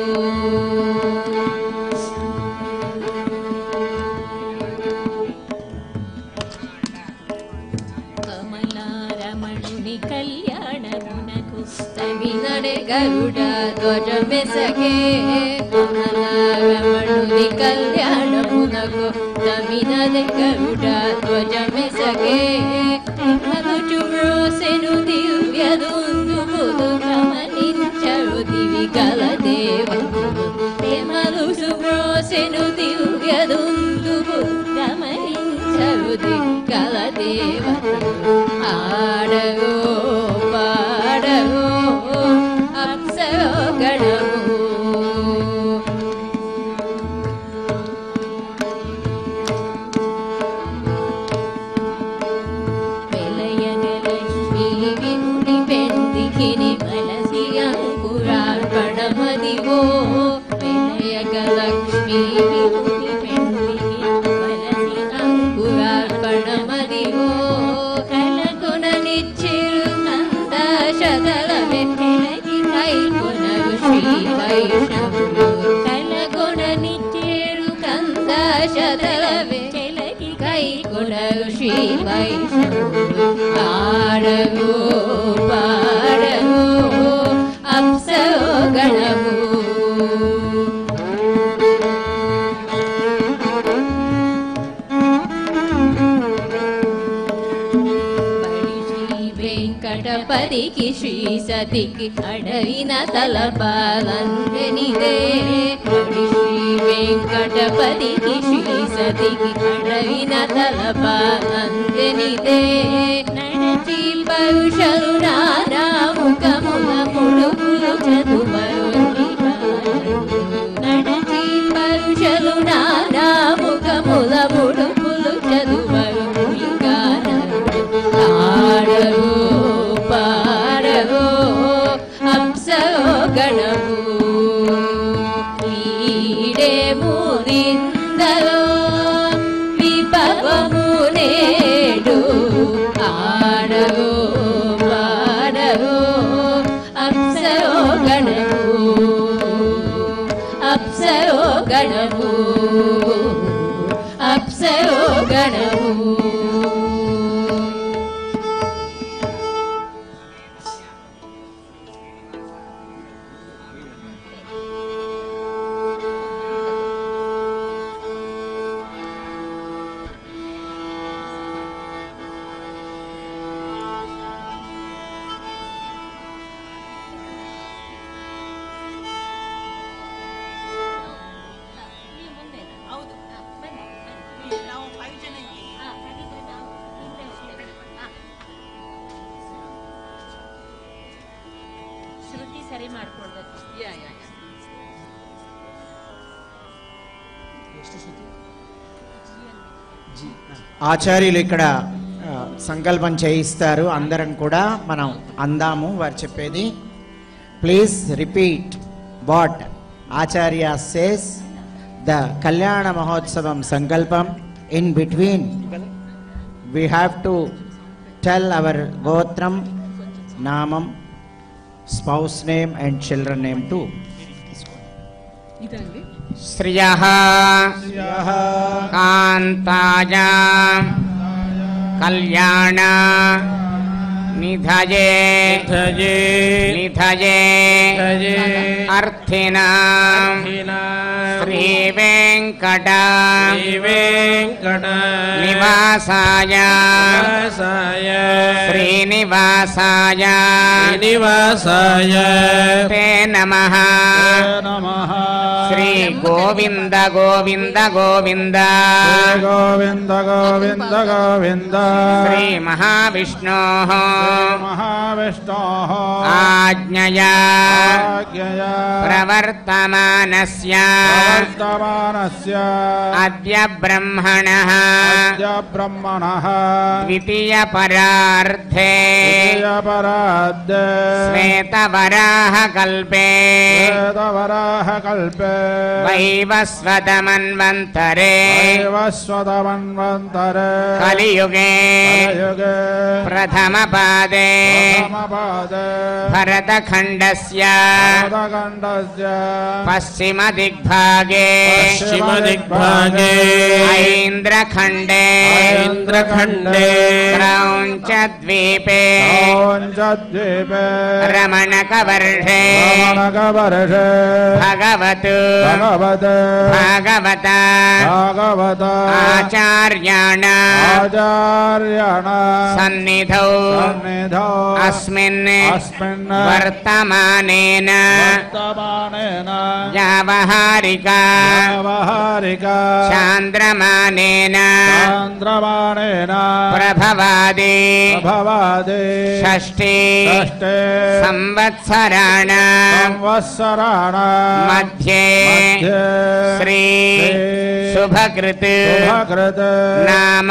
కమలారమణుని కళ్యాణమునకు తమినడే గరుడ ధ్వజమెసగే కమలారమణుని కళ్యాణమునకు తమినడే గరుడ ధ్వజమెసగే మధుచు మ్రోసెను దివ్యదుందుబులు గమనించరు దివి గల దేవతలు మధుచు మ్రోసెను దివ్యదుందుబులు గమనించరు దివి గల దేవతలు ఆడరు పాడరు అప్సరో గణము వెలయగలక్ష్మీ విముని పెందికిని మలసి అంకురార్పణమదివో వెలయగలక్ష్మీ విముని పెందికిని మలసి అంకురార్పణమదివో కలగుణ నిచ్చిరు నంద శదలవే కెలగి కైకొనరు శ్రీ వైష్ణవులు కలగుణ నిచ్చిరు కంద శదలవే కెలగి కైకొనరు శ్రీ వైష్ణవులు పాడరు పాడరు అప్సరో గణము వెంకటపతికి శ్రీ సతికి అడవిన తలపాలందనిదే శ్రీ వెంకటపతికి శ్రీ సతికి అడవిన తలపాలందనిదే నడచి పరుషలు నానాముఖముల ముడుపులు చదువరుని నడచి పరుషలు నానాముఖముల ముడుపులు చదువరుని ఆడరు పాడరు అప్సరో గణము ఈడేము నిందరో విభవము నేడు ఆడరు పాడరు అప్సరో గణము అప్సరో గణము అప్సరో గణము ಸರಿ ಮಾಡ್ಕೊಡ್ಬೇಕು. ఆచార్యులు ఇక్కడ సంకల్పం చేయిస్తారు. అందరం కూడా మనం అందాము వారు చెప్పేది. Please repeat what Acharya says. The కళ్యాణ మహోత్సవం సంకల్పం. In between we have to tell our gotram, namam, spouse name and children name too. శ్రియః కాంతాయ కళ్యాణ నిధయే అర్థినా శ్రీ వెంకట నివాసాయ శ్రీనివాసాయ తే నమః. శ్రీ గోవింద గోవింద గోవింద గోవింద గోవింద గోవింద శ్రీ మహావిష్ణో ఆజ్ఞయా ప్రవర్తమానస్య అద్య బ్రహ్మణః ద్వితీయ పరార్ధే శ్వేతవరాహ కల్పే వైవస్వతమన్వంతరే కలియుగే ప్రథమ పాదే భరతఖండస్య పశ్చిమ దిగ్భాగే ఐంద్రఖండే క్రౌంచ ద్వీపే రమణకవర్షే భగవతు భాగవత ఆచార్యాణ సన్నిధౌ అస్మిన్ వర్తమానేన వ్యావహారిక చాంద్రమానేన ప్రభవాది షష్ఠీ సంవత్సరాణ మధ్యే శ్రీ శుభకృత్ నామ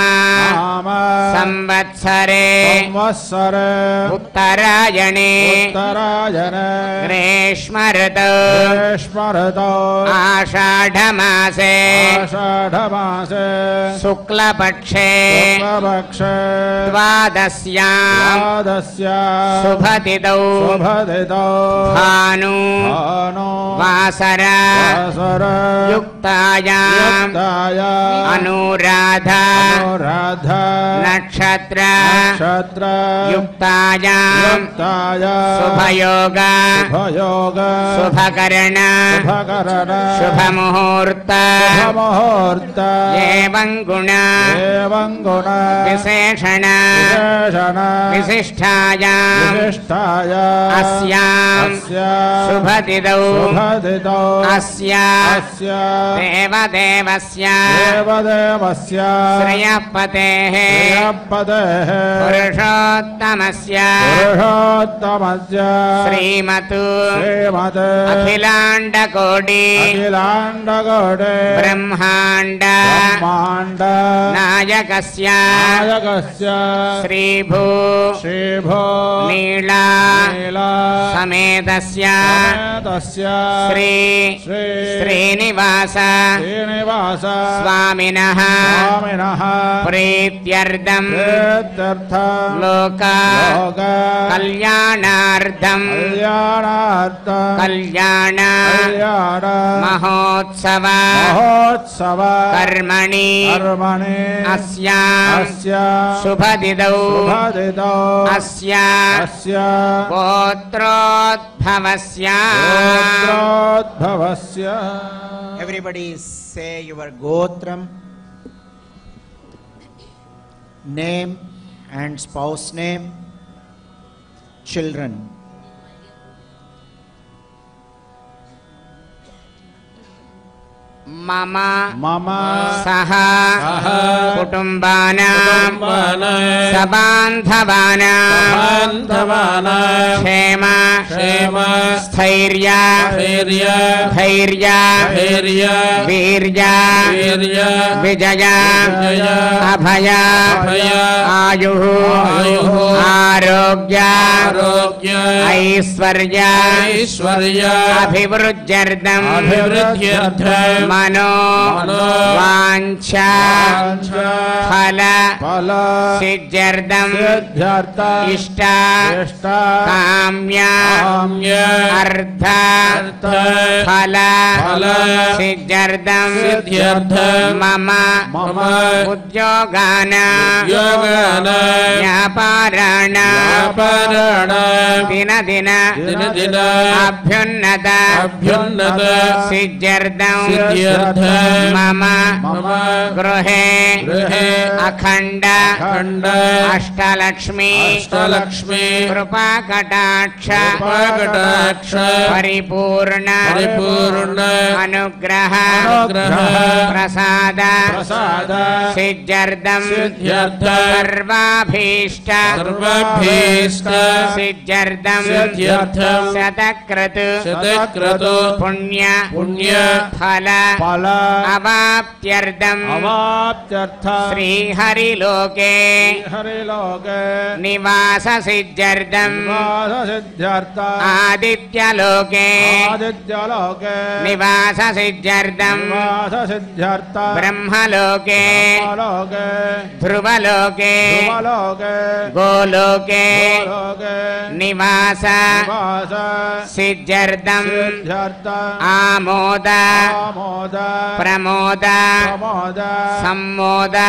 సంవత్సరే ఉత్తరాయణే గ్రీష్మ ఋతౌ ఆషాఢమాసే శుక్లపక్షే ద్వాదశ్యాం శుభతిథౌ భాను వాసరా యుక్తాయాం అనురాధ నక్షత్ర యుక్తాయాం శుభయోగ శుభకరణ శుభముహూర్త ఏవం గుణ విశేషణ విశిష్టాయాం అస్యాం శుభతిథౌ అస్య దేవదేవస్య శ్రియఃపతేః పురుషోత్తమస్య శ్రీమతు అఖిలాండకోటి బ్రహ్మాండ నాయకస్య శ్రీభూ నీలా సమేతస్య శ్రీ శ్రీనివాస స్వామినః ప్రీత్యర్థం లోక కళ్యాణార్థం కళ్యాణ మహోత్సవ కర్మణి అస్యాం శుభదిదౌ అస్య గోత్రోద్భవస్య. Everybody say your gotram, name and spouse name, children. मम मम सह सह कुटुम्बानां कुटुम्बानां सबान्धवानां क्षेम क्षेम स्थैर्य धैर्य वीर्य वीर्य विजय विजय अभय अभय आयुः आरोग्य ऐश्वर्य अभिवृद्ध्यर्थं मनो वाञ्छा फल सिद्ध्यर्थं इष्ट काम्य अर्थ फल सिद्ध्यर्थं मम उद्योगान व्यापाराण दिन अभ्युन्नत सिद्ध्यर्थं मम गृहे अखण्ड अष्टलक्ष्मी कृपाकटाक्ष परिपूर्ण अनुग्रह प्रसाद सिद्ध्यर्थं सर्वाभीष्ट सिद्ध्यर्थं शतक्रतु पुण्य फल अवाप्त्यर्थं श्रीहरिलोके निवास सिद्ध्यर्थं आदित्यलोके निवास सिद्ध्यर्थं ब्रह्मलोके ध्रुवलोके गोलोके निवास सिद्ध्यर्थं आमोद प्रमोद सम्मोद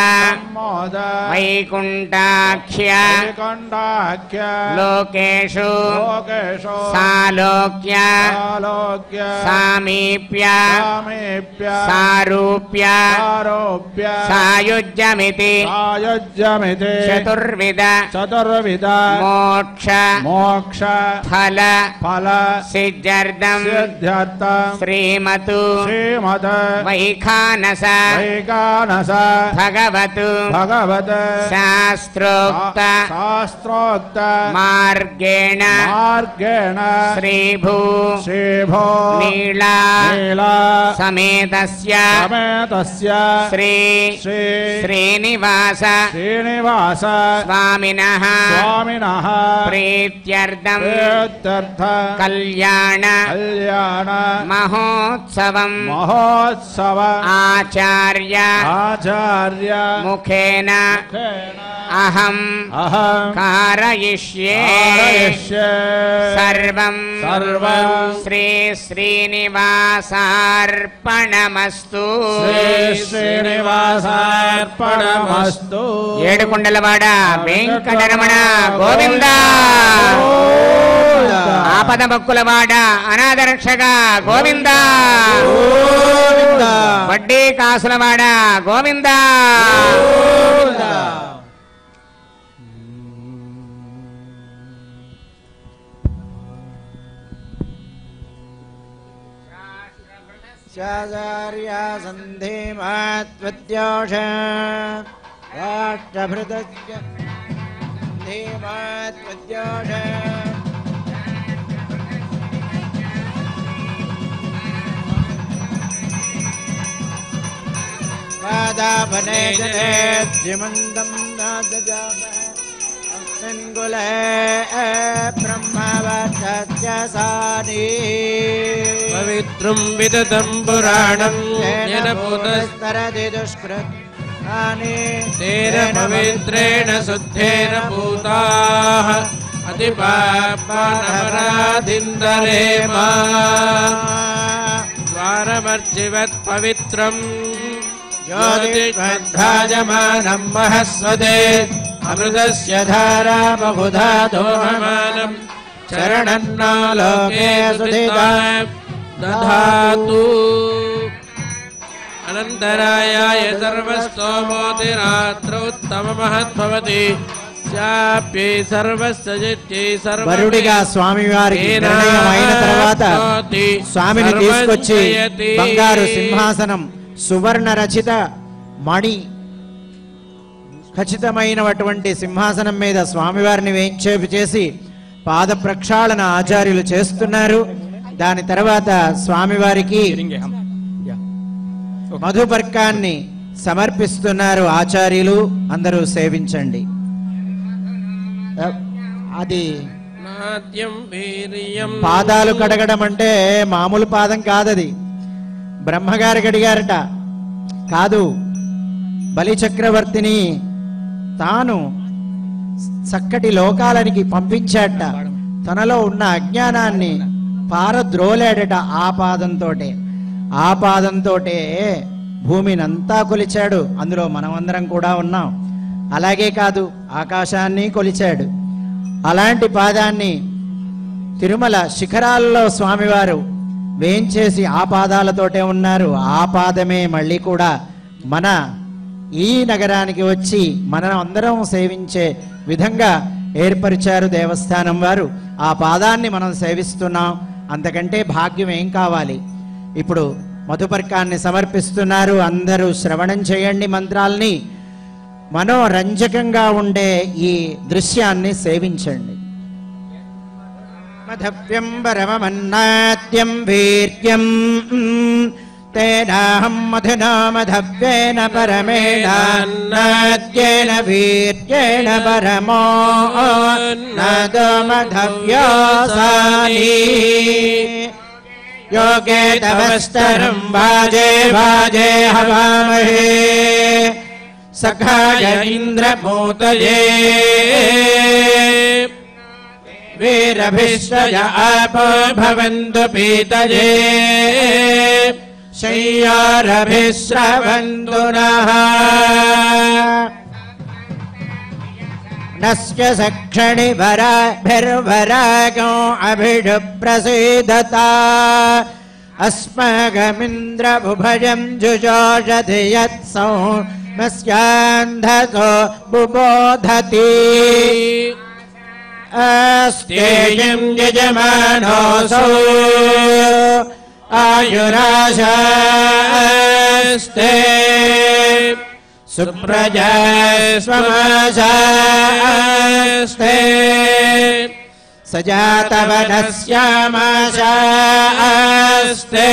वैकुण्ठाख्य लोकेषु सालोक्य सामीप्य सारूप्य सायुज्यमिति चतुर्विध मोक्ष फल सिद्ध्यर्थं श्रीमतु वैखानस भगवत शास्त्रोक्त मार्गेण श्रीभू नीला समेतस्य श्रीनिवास स्वामिनः प्रीत्यर्थं कल्याण महोत्सवं आचार्य मुखेन अहं कारयिष्ये सर्वं श्री श्रीनिवासार्पणमस्तु ఏడుకొండలవాడ వెంకటరమణ గోవింద ఆపద భక్కులవాడ అనాథరక్షక గోవింద వడ్డీ కాసులవాడ గోవింద शाचार्या सन्धिमात्वद्योष राष्ट्रभृतस्य सन्धिमात्वद्योष पादाभने जने जिमन्दं नादजातः अस्मिन् कुले ब्रह्मवर्चस्य सानि पवित्रं विदतं पुराणं येन पुनस्तरति दुष्कृतानि तेन पवित्रेण शुद्धेन पूताः अतिपापानपराधिन्दरेम द्वारमर्चिवत् पवित्रं ज्योतिष्मद्भाजमानं महस्वदे अमृतस्य धारा बहुधा दोहमानं चरणन्नालोके सुधिता दधातु अनन्तरायाय सर्वस्तोमोति रात्रौ उत्तममहद्भवति శాప్యై సర్వస్య జిత్యై సర్వ వరుడిగా స్వామివారికి నిర్ణయం అయిన తర్వాత స్వామిని తీసుకొచ్చి బంగారు సింహాసనం సువర్ణ రచిత మణి ఖచ్చితమైనటువంటి సింహాసనం మీద స్వామివారిని వేంచేపు చేసి పాద ప్రక్షాళన ఆచార్యులు చేస్తున్నారు. దాని తర్వాత స్వామివారికి మధుపర్కాన్ని సమర్పిస్తున్నారు ఆచార్యులు. అందరూ సేవించండి. అది పాదాలు కడగడం అంటే మామూలు పాదం కాదది. బ్రహ్మగారికి అడిగారట, కాదు బలి చక్రవర్తిని తాను చక్కటి లోకాలనికి పంపించాట, తనలో ఉన్న అజ్ఞానాన్ని పారద్రోలాడట ఆ పాదంతోటే భూమిని అంతా కొలిచాడు. అందులో మనమందరం కూడా ఉన్నాం. అలాగే కాదు, ఆకాశాన్ని కొలిచాడు. అలాంటి పాదాన్ని తిరుమల శిఖరాల్లో స్వామివారు వేంచేసి ఆ పాదాలతోటే ఉన్నారు. ఆ పాదమే మళ్ళీ కూడా మన ఈ నగరానికి వచ్చి మనం అందరం సేవించే విధంగా ఏర్పరిచారు దేవస్థానం వారు. ఆ పాదాన్ని మనం సేవిస్తున్నాం. అంతకంటే భాగ్యం ఏం కావాలి? ఇప్పుడు మధుపర్కాన్ని సమర్పిస్తున్నారు. అందరూ శ్రవణం చేయండి మంత్రాల్ని. మనోరంజకంగా ఉండే ఈ దృశ్యాన్ని సేవించండి. మధవ్యం పరమమన్నాద్యం వీర్యం తేనాహం మధునా మధవ్యేన పరమేణాన్నాద్యేన వీర్యేణ పరమో నదో మధవ్యోసాని योगे तवस्तरं वाजे वाजे हवामहे सखाय इन्द्रभूतये वीरभिश्रय आपो भवन्तु पीतये शय्यारभिश्रवन्तु नः नस्य सक्षणि वराभिर्वरागो अभिषु प्रसीदता अस्माकमिन्द्रभुभजं जुजोषधि यत्सौ मस्यान्धसो बुबोधति अस्तेयं यजमानोऽसौ आयुराशास्ते सुप्रजास्वमाशास्ते सजातवनस्यामाशास्ते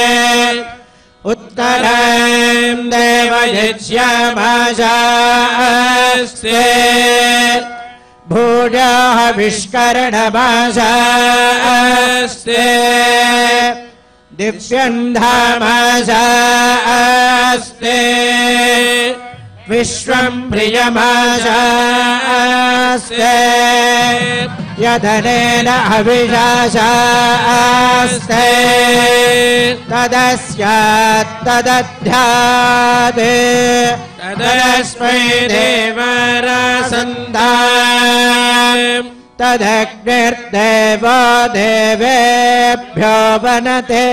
उत्तरां देवयज्ञामाशास्ते भूजाः विष्करणमाशास्ते दिव्यं धामाशास्ते विश्वं प्रियमाशास्ते यदनेन हविषाशास्ते तदस्यात् तदध्यादे तदस्मै देवरासन्दाम् तदग्निर्देवो देवेभ्यो वनते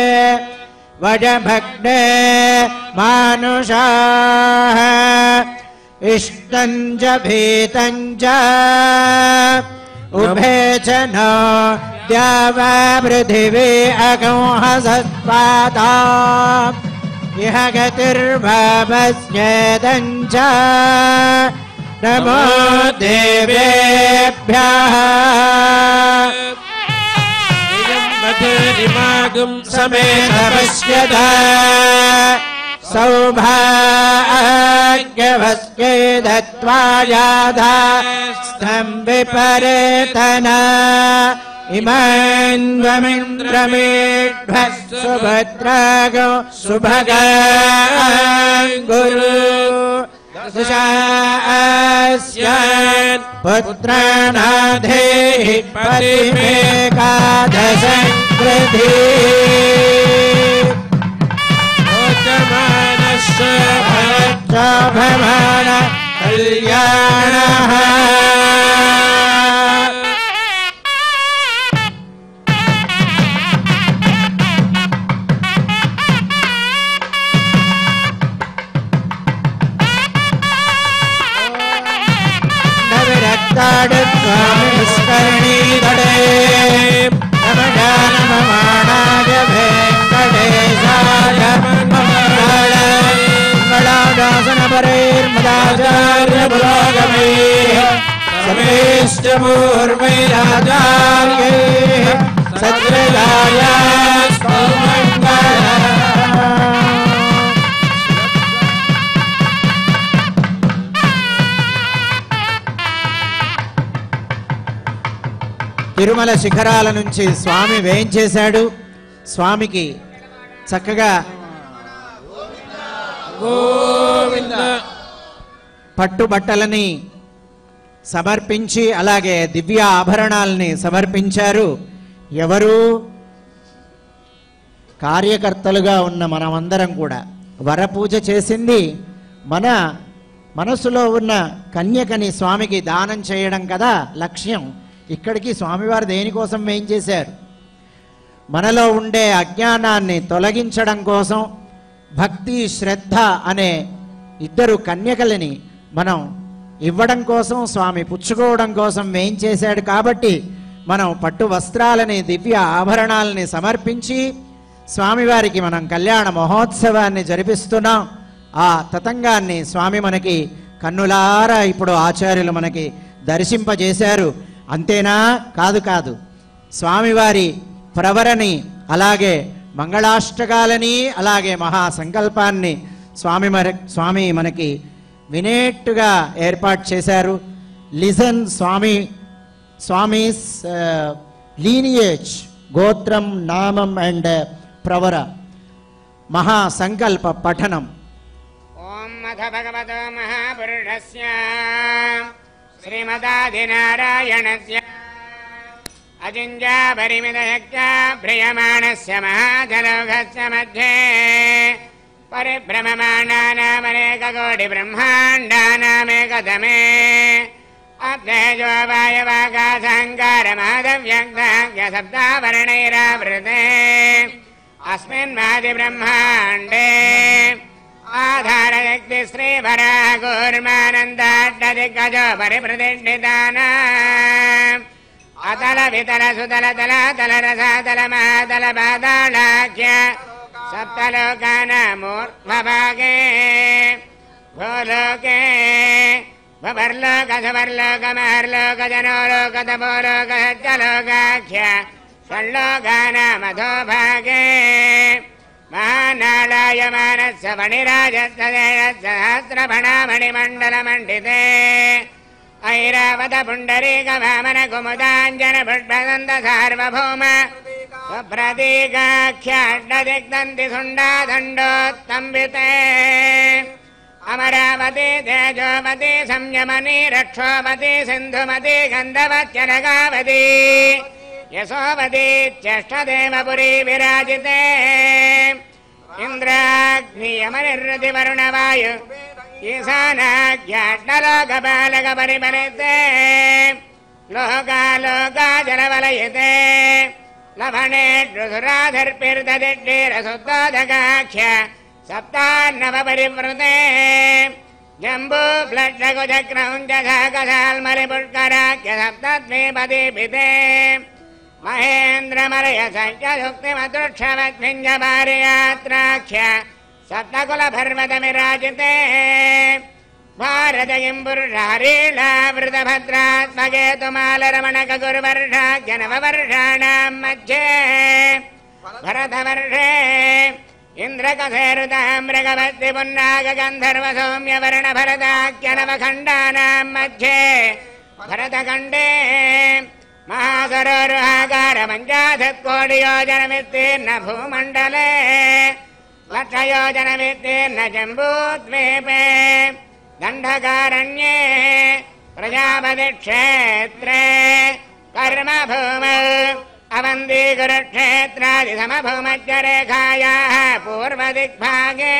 वजभग्ने मानुषाः इष्टं च भीतं च उभे च नो द्यावा पृथिवी अगोहसत्पादा इह गतिर्भावस्येदं च नमो देवेभ्यः इमागुं समेत पश्यता सौभाग्यवस्ये दत्त्वा याधा स्थं विपरेतना इमान्वमिन्द्रमेढ्भः सुभद्रागो सुभगाङ्गुरु दशास्यान् पुत्राणाधेहि परिमेकादशकृधि भरच्चोभमान कल्याणः आचार्य पुरोगमैः सर्वेश्च पूर्वैराचार्यैः सत्कृतायास्तु मङ्गलम्। తిరుమల శిఖరాల నుంచి స్వామి వేయించేశాడు. స్వామికి చక్కగా గోవింద పట్టుబట్టలని సమర్పించి అలాగే దివ్య ఆభరణాలని సమర్పించారు. ఎవరు? కార్యకర్తలుగా ఉన్న మనమందరం కూడా. వరపూజ చేసింది మన మనసులో ఉన్న కన్యకని స్వామికి దానం చేయడం కదా లక్ష్యం. ఇక్కడికి స్వామివారు దేనికోసం వేయించేశారు? మనలో ఉండే అజ్ఞానాన్ని తొలగించడం కోసం, భక్తి శ్రద్ధ అనే ఇద్దరు కన్యకలని మనం ఇవ్వడం కోసం, స్వామి పుచ్చుకోవడం కోసం వేయించేశాడు. కాబట్టి మనం పట్టు వస్త్రాలని దివ్య ఆభరణాలని సమర్పించి స్వామివారికి మనం కళ్యాణ మహోత్సవాన్ని జరిపిస్తున్నాం. ఆ తతంగాన్ని స్వామి మనకి కన్నులారా ఇప్పుడు ఆచార్యులు మనకి దర్శింపజేశారు. అంతేనా? కాదు కాదు. స్వామివారి ప్రవరని అలాగే మంగళాష్టకాలని అలాగే మహాసంకల్పాన్ని స్వామి మనకి వినేట్టుగా ఏర్పాటు చేశారు. లిజన్ స్వామీస్ లీనియేజ్, గోత్రం, నామం అండ్ ప్రవర. మహాసంకల్ప పఠనం. ఓం అథ భగవతో మహాపురుషస్య శ్రీమదాదినారాయణస్య అజింజాపరిమితశక్త్య భ్రియమాణస్య మహాజలౌఘస్య మధ్యే పరిభ్రమమాణానామనేకకోటి బ్రహ్మాండానామేకతమే అభ్యేజో వాయవాకాసహంకారమాదవ్యక్తాఖ్య సప్తావరణైరావృతే అస్మిన్మాది బ్రహ్మాండే ఆధారశక్తి శ్రీవరాహ కూర్మానందాడ్డదిగ్గజో పరిప్రతిష్ఠితానా అతల వితల సుతల తల తల రసాతల మహాతల పాతాళాఖ్య సప్తలోకానామూర్ధ్వభాగే భూలోకే భవర్లోక సువర్లోక మహర్లోక జనోలోక తపోలోక సత్యలోకాఖ్య షణ్లోకానామధోభాగే మహానాళాయమానస్య ఫణిరాజసహస్రఫణామణిమండలమండితే ఐరావత పుండరీక వామన కుముదాంజన పుష్పదంత సార్వభౌమ స్వప్రతీకాఖ్యాడ్డదిగ్దంతి సుండాదండోత్తంబితే అమరావతి తేజోమతి సంయమని రక్షోమతి సింధుమతి గంధవచ్చనగావతి యశోవతి జ్యేష్ఠదేవపురీ విరాజితే ఇంద్రాగ్నియమనిర్రతి వరుణవాయు ఈశానాఖ్యాడ్డలోకపాలక పరిమలితే లోకాలోకాజలవలయితే లవణేడ్రుసురాధర్పిర్దదిడ్డీరసుద్దోదకాఖ్య సప్తాన్నవ పరివృతే జంబూ ఫ్లడ్డకుచక్రౌంజశాకశాల్మలిపుష్కరాఖ్య సప్తద్వీపదీపితే మహేంద్రమలయ సంఖ్యయుక్తిమదృక్షవద్వింజపారియాత్రాఖ్య సప్తకులపర్వతమిరాజితే భారతగింబుర్హారీళావృతభద్రాత్మకేతుమాలరమణకగురువర్షాఖ్య నవవర్షాణాం మధ్యే భరతవర్షే ఇంద్రకసేరుతామ్రగవద్ది పున్నాగంధర్వ సౌమ్యవర్ణ భరతాఖ్య నవఖండానాం మధ్యే భరతఖండే మహాసరోరుహాకార పంచాశత్కోటియోజన విస్తీర్ణ భూమండలే లక్షయోజన విస్తీర్ణ జంబూద్వీపే దండకారణ్యే ప్రజాపతి క్షేత్రే కర్మభూమౌ అవంతి కురుక్షేత్రాది సమభూమధ్యరేఖాయాః పూర్వదిగ్భాగే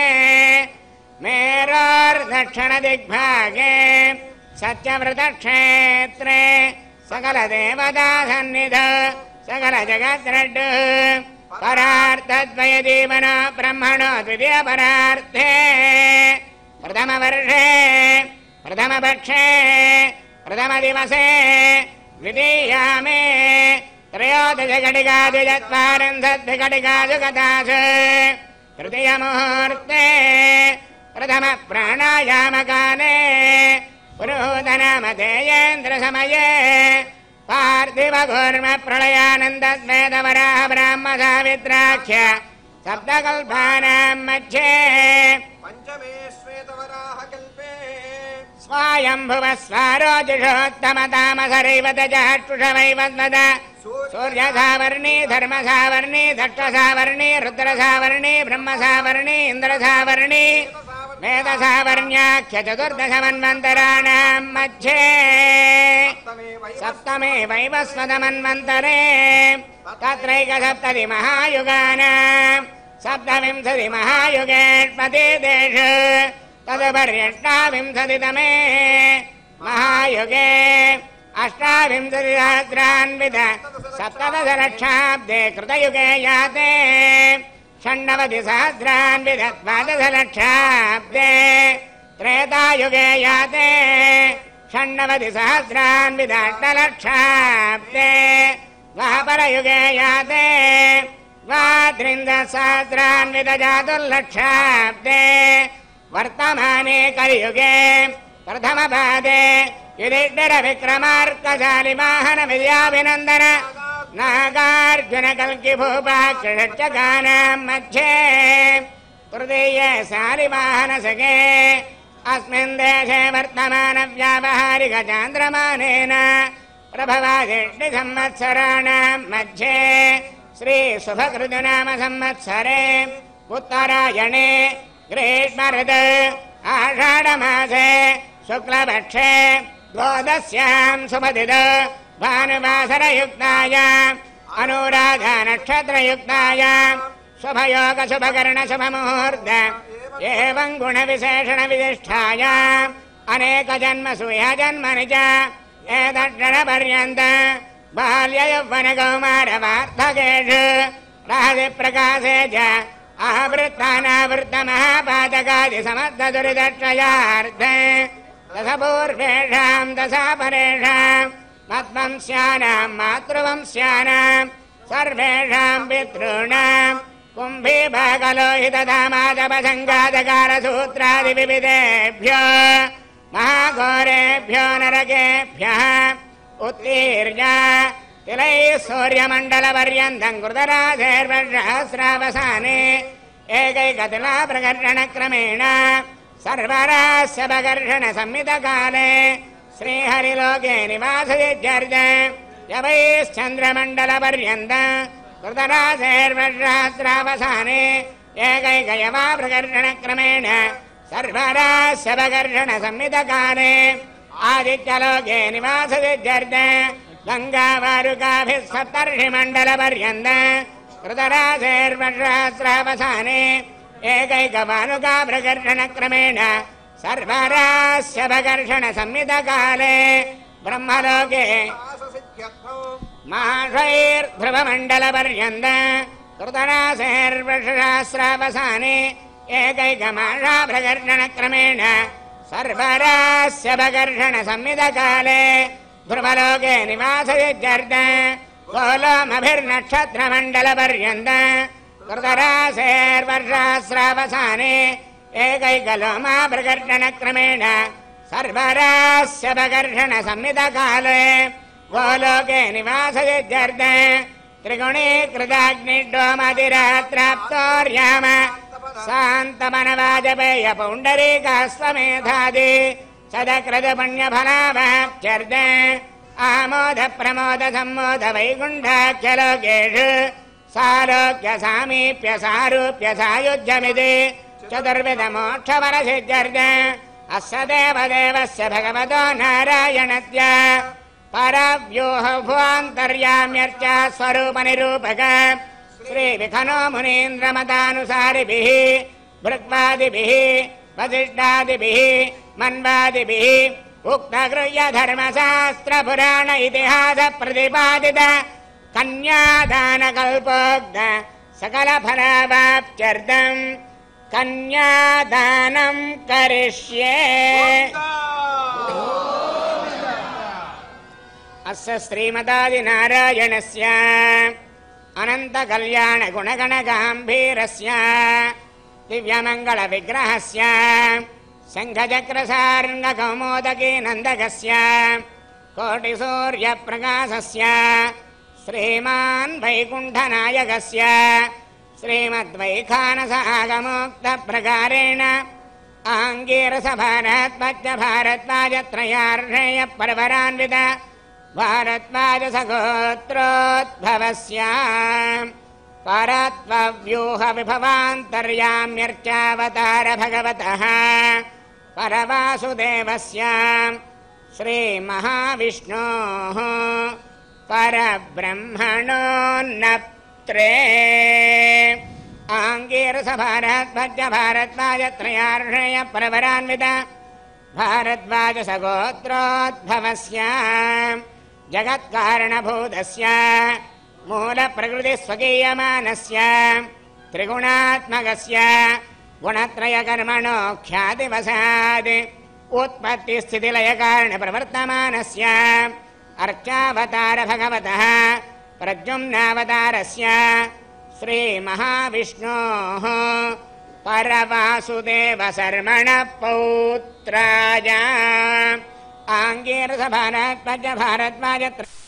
మేరోర్దక్షిణదిగ్భాగే సత్యవ్రతక్షేత్రే సకల దేవతా సన్నిధౌ సకల జగద్రడ్డు పరార్థద్వయ దీవన బ్రహ్మణో ద్వితీయ పరార్థే ప్రథమ వర్షే ప్రథమ పక్షే ప్రథమ దివసే ద్వితీయామే త్రయోదశ ఘటికాసు చత్వారింశద్ఘటికాసు గతాసు తృతీయ ముహూర్తే प्रथम प्राणायामकाले पुरोहतनामधेयेन्द्रसमये पार्थिवघूर्म प्रलयानन्दस्वेदवराह ब्राह्म सावित्राख्य सप्तकल्पानां मध्ये पंचमे श्वेतवराह कल्पे स्वायंभुव स्वारोजिषोत्तमतामसरैव तजाष्टुषवैवद्वद सूर्यसावर्णी धर्मसावर्णी दक्षसावर्णी रुद्रसावर्णी ब्रह्मसावर्णी इन्द्रसावर्णी वेदसावर्ण्याख्य चतुर्दशमन्वन्तराणां मध्ये सप्तमे वैवस्वतमन्वन्तरे तत्रैकसप्तति महायुगानां सप्तविंशति महायुगेष्पतिदेषु तदुपर्यष्टाविंशतितमे महायुगे अष्टाविंशतिसहस्रान्वित सप्तदशलक्षाब्दे कृतयुगे याते षण्णवतिसहस्रान्वित द्वादशलक्षाब्दे त्रेतायुगे याते षण्णवतिसहस्रान्वित अष्टलक्षाब्दे द्वापरयुगे याते द्वात्रिंशत्सहस्रान्वित चतुर्लक्षाब्दे वर्तमाने कलियुगे प्रथमपादे युधिष्ठिर विक्रमार्कशालि वाहन विद्याभिनन्दन नागार्जुन कल्कि भूपाक्षषट्चकानां मध्ये तृतीये शालिवाहनसखे अस्मिन् देशे वर्तमान व्यावहारिक चान्द्रमानेन प्रभवादिष्टि संवत्सराणां मध्ये श्री शुभकृतनाम संवत्सरे उत्तरायणे ग्रीष्म ऋतु आषाढमासे शुक्लपक्षे द्वादश्यां शुभतिथौ भानुवासरयुक्तायाम् अनुराधा नक्षत्रयुक्तायाम् शुभयोग शुभकर्ण शुभमुहूर्त एवं गुणविशेषणविशिष्टायाम् अनेकजन्मसु जन्मनि च एतक्षणपर्यन्त बाल्ययौवनकौमारवार्धकेषु रहस्यप्रकाशे च आहवृत्तानावृत्तमहापातकादिसमर्थदुरिदक्षयार्थे दशपूर्वेषां दशापरेषां मद्वंस्यानां मातृवंस्यानां सर्वेषां पितॄणां कुम्भीभागलोहितधामादपसङ्गादकारसूत्रादिविविधेभ्यो महाघोरेभ्यो नरकेभ्यः उत्तीर्य तिलैः सूर्यमण्डलपर्यन्तं कृतराशेर्वर्षहस्रावसाने एकैकतिलाप्रकर्षणक्रमेण सर्वरास्यपकर्षणसंहितकाले श्रीहरिलोके निवासयुज्यर्थ यवैश्चन्द्रमण्डलपर्यन्तं कृतराशेर्वर्षहस्रावसाने एकैकयवाप्रकर्षणक्रमेण सर्वरास्यपकर्षणसंहितकाले आदित्यलोके निवासयुज्यर्थ गङ्गावारुकाभिः सप्तर्षिमण्डलपर्यन्तं कृतराशेर्वर्षहस्रावसाने एकैकवानुकाप्रकर्षणक्रमेण सर्वरास्यपकर्षणसंहितकाले ब्रह्मलोके माषैर्ध्रुवमण्डलपर्यन्तं कृतराशेर्वर्षहस्रावसाने एकैकमाषाप्रकर्षणक्रमेण सर्वरास्यपकर्षणसंहितकाले ध्रुवलोके निवासयुज्यर्थ गोलोमभिर्नक्षत्रमण्डलपर्यन्तं कृतराशेर्वर्षहस्रावसाने एकैकलोमाप्रकर्षणक्रमेण सर्वरास्यपकर्षणसंहितकाले गोलोके निवासयुज्यर्थ त्रिगुणीकृताग्निडोमतिरात्राप्तोर्याम शान्तमनवाजपेय पौण्डरीकाश्वमेधादि सदकृतपुण्यफलावाप्त्यर्थ आमोद प्रमोद सम्मोद वैकुण्ठाख्यलोकेषु सालोक्य सामीप्य सारूप्य सायुज्यमिति चतुर्विधमोक्षफलसिद्ध्यर्थ अस्य देवदेवस्य भगवतो नारायणस्य परव्यूहभुवान्तर्याम्यर्चा स्वरूपनिरूपक श्रीविखनो मुनीन्द्रमतानुसारिभिः भृग्वादिभिः वसिष्ठादिभिः मन्वादिभिः उक्तगृह्य धर्मशास्त्रपुराण इतिहास प्रतिपादित कन्यादानकल्पोक्त सकलफलावाप्त्यर्थं कन्यादानं करिष्ये। अस्य श्रीमदादिनारायणस्य अनन्तकल्याणगुणगणगाम्भीरस्य दिव्यमङ्गलविग्रहस्य शङ्खचक्रसार्ङ्गकौमोदकी नन्दकस्य कोटिसूर्यप्रकाशस्य श्रीमान् वैकुण्ठनायकस्य श्रीमद्वैखानसागमोक्तप्रकारेण आङ्गीरसभारद्वाजत्रयार्षेयपर्वरान्वित भारद्वाजसगोत्रोद्भवस्य परत्वव्यूहविभवान्तर्याम्यर्चावतार भगवतः परवासुदेवस्य श्रीमहाविष्णोः परब्रह्मणोन्नत्रे आङ्गीरसभारद्वाजत्रयार्षेयपर्वरान्वित भारद्वाजसगोत्रोद्भवस्य जगत्कारणभूतस्य मूलप्रकृतिस्वकीयमानस्य त्रिगुणात्मकस्य गुणत्रयकर्मणो ख्यातिवशात् उत्पत्तिस्थितिलयकारणप्रवर्तमानस्य अर्चावतार भगवतः प्रद्युम्नावतारस्य श्रीमहाविष्णोः परवासुदेवशर्मणः पौत्राय आङ्गीरसभारद्वाज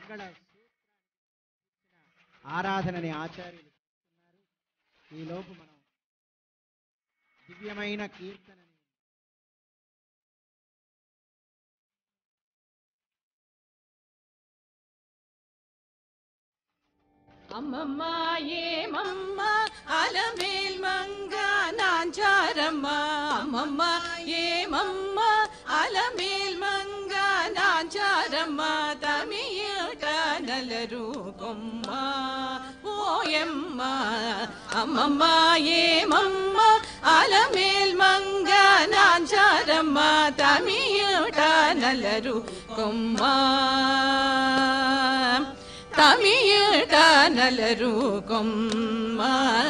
మంగళ ఆరాధనని ఆచార్యులు చేస్తున్నారు. ఈలోపు మనం దివ్యమైన కీర్తనని అమ్మమ్మ ఏమమ్మ అలమేల్ మంగ నాంచారమ్మ అమ్మమ్మ ఏమమ్మ అలమేల్ మంగ నాంచారమ్మ తమియుట నలరు కొమ్మ ఓయమ్మ అమ్మమ్మ ఏమమ్మ అలమేల్ మంగ నాంచారమ్మ తమియుట నలరు కొమ్మ తమియుట నలరు కొమ్మ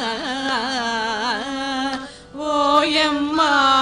ఓయమ్మ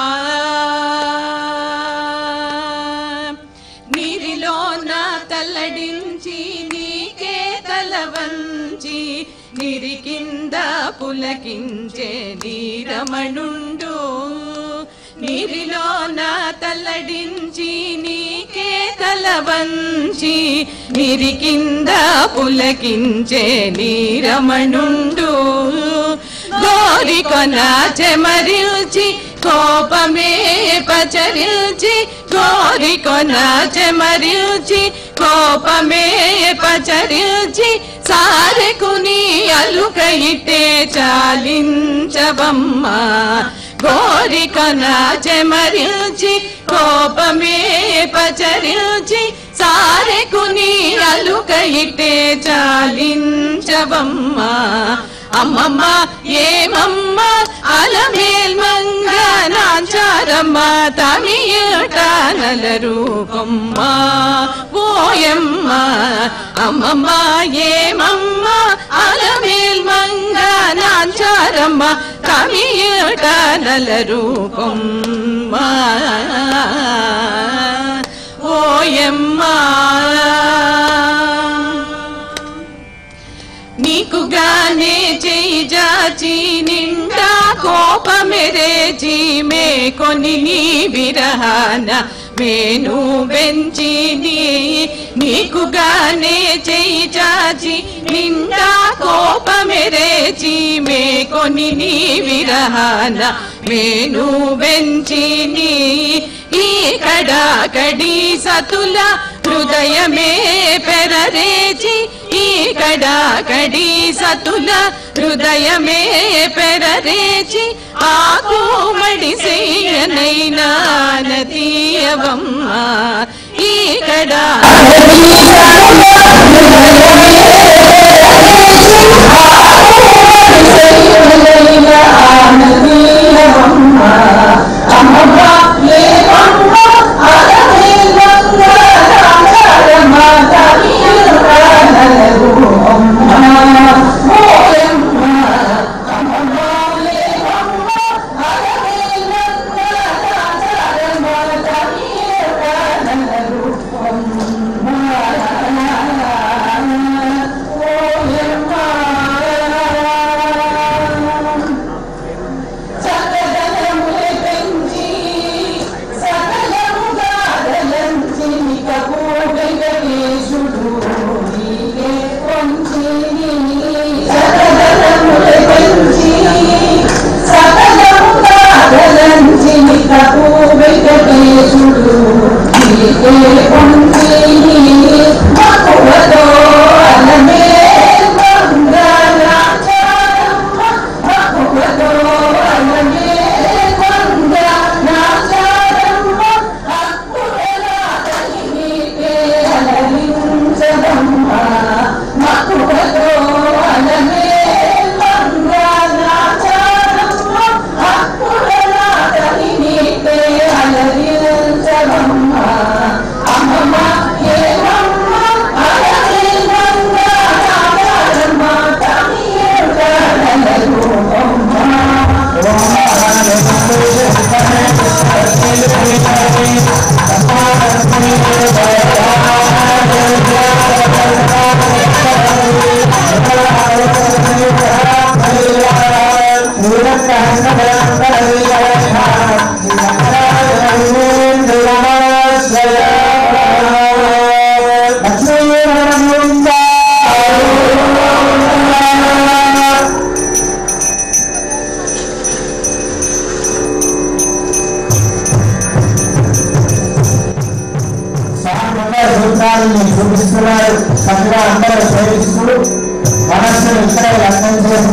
నీరిలోన తల్లడించి నీకే తల వంచి నీరి కింద పులకించే నీరమణుండు నీరిలోన తల్లడించి నీకే తల వంచి నీరి కింద పులకించే నీరమణుండు గోరికొన చెమరిల్చి కోపమే పచరిల్చి గోరికొన చెమరిల్చి కోపమే పచరిల్చి సారెకుని అలుక ఇట్టే చాలించవమ్మ గోరికొన చెమరిల్చి కోపమే పచరిల్చి సారెకుని అలుక ఇట్టే చాలించవమ్మ అమ్మమ్మ ఏమమ్మ అలమేల్ మంగ నాంచారమ్మ తమియుట నలరు కొమ్మ ఓయమ్మ అమ్మమ్మ ఏమమ్మ అలమేల్ మంగ నాంచారమ్మ తమియుట నలరు కొమ్మ ఓయమ్మ నీకుగానే చేయి జాచి నిండా కోపమెరేచి మేకొని నీ విరహాన మేను బెంచి నీకుగానే చేయి చాచి నిండా కోపమెరేచి మేకొని నీ విరహాన మేను బెంచి ఈ కడాకడి సతుల హృదయమే పెరరేచి ఈ కడాకడి సతుల హృదయమే పెరరేచి ఆకు మడిసేయనైనా నదీయవమ్మ ఈ కడాకడి అమ్మమ్మ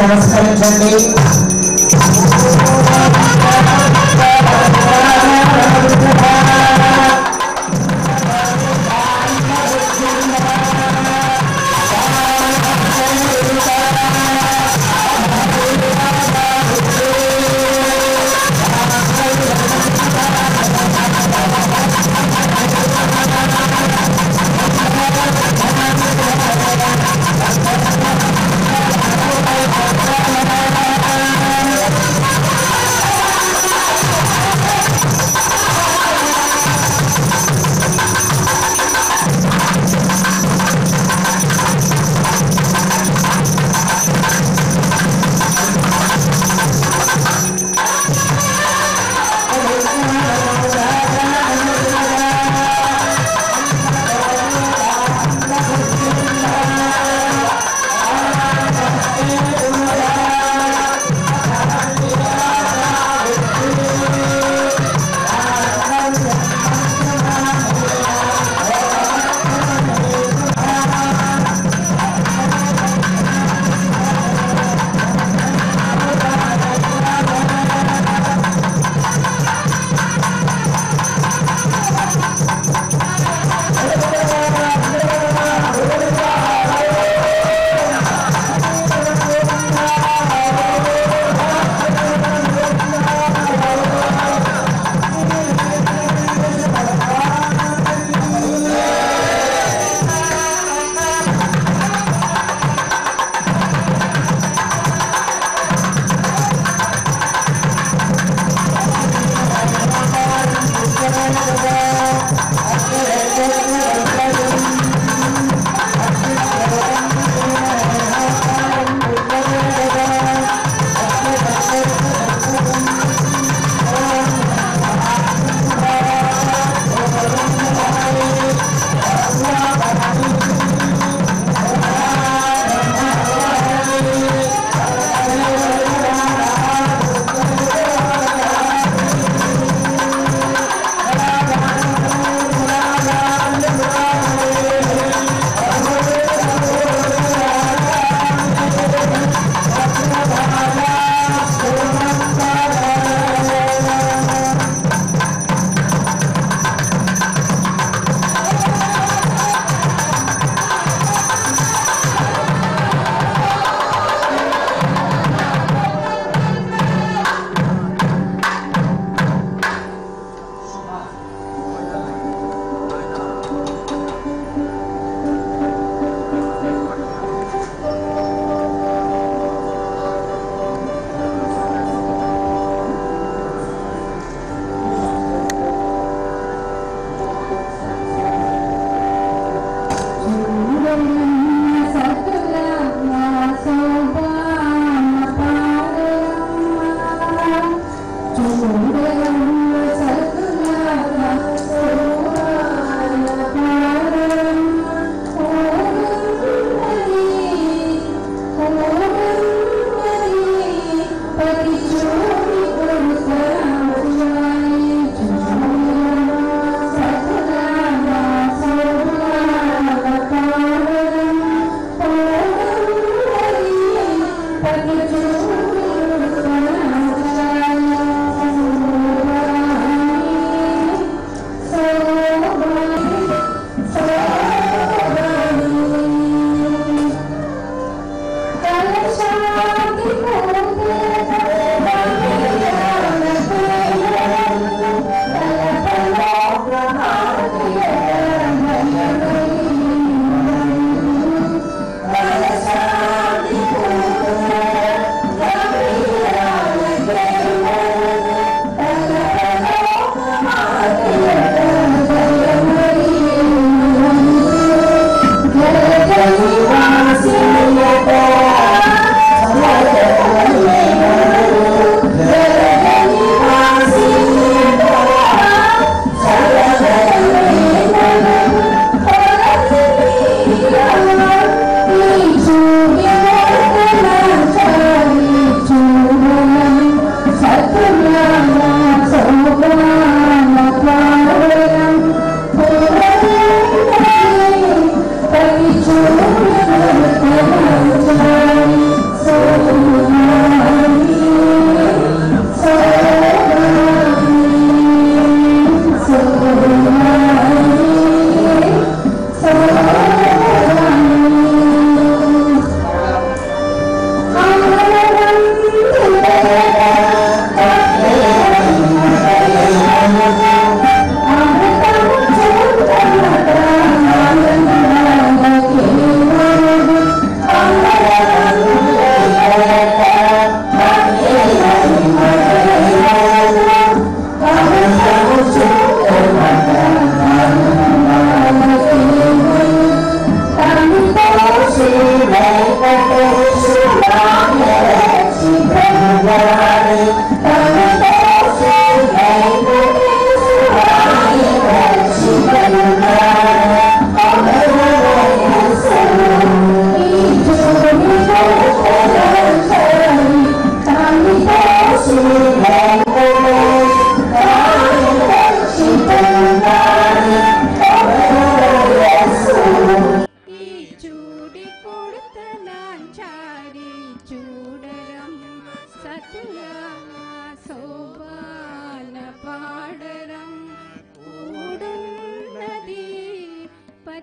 నమస్కరించండి.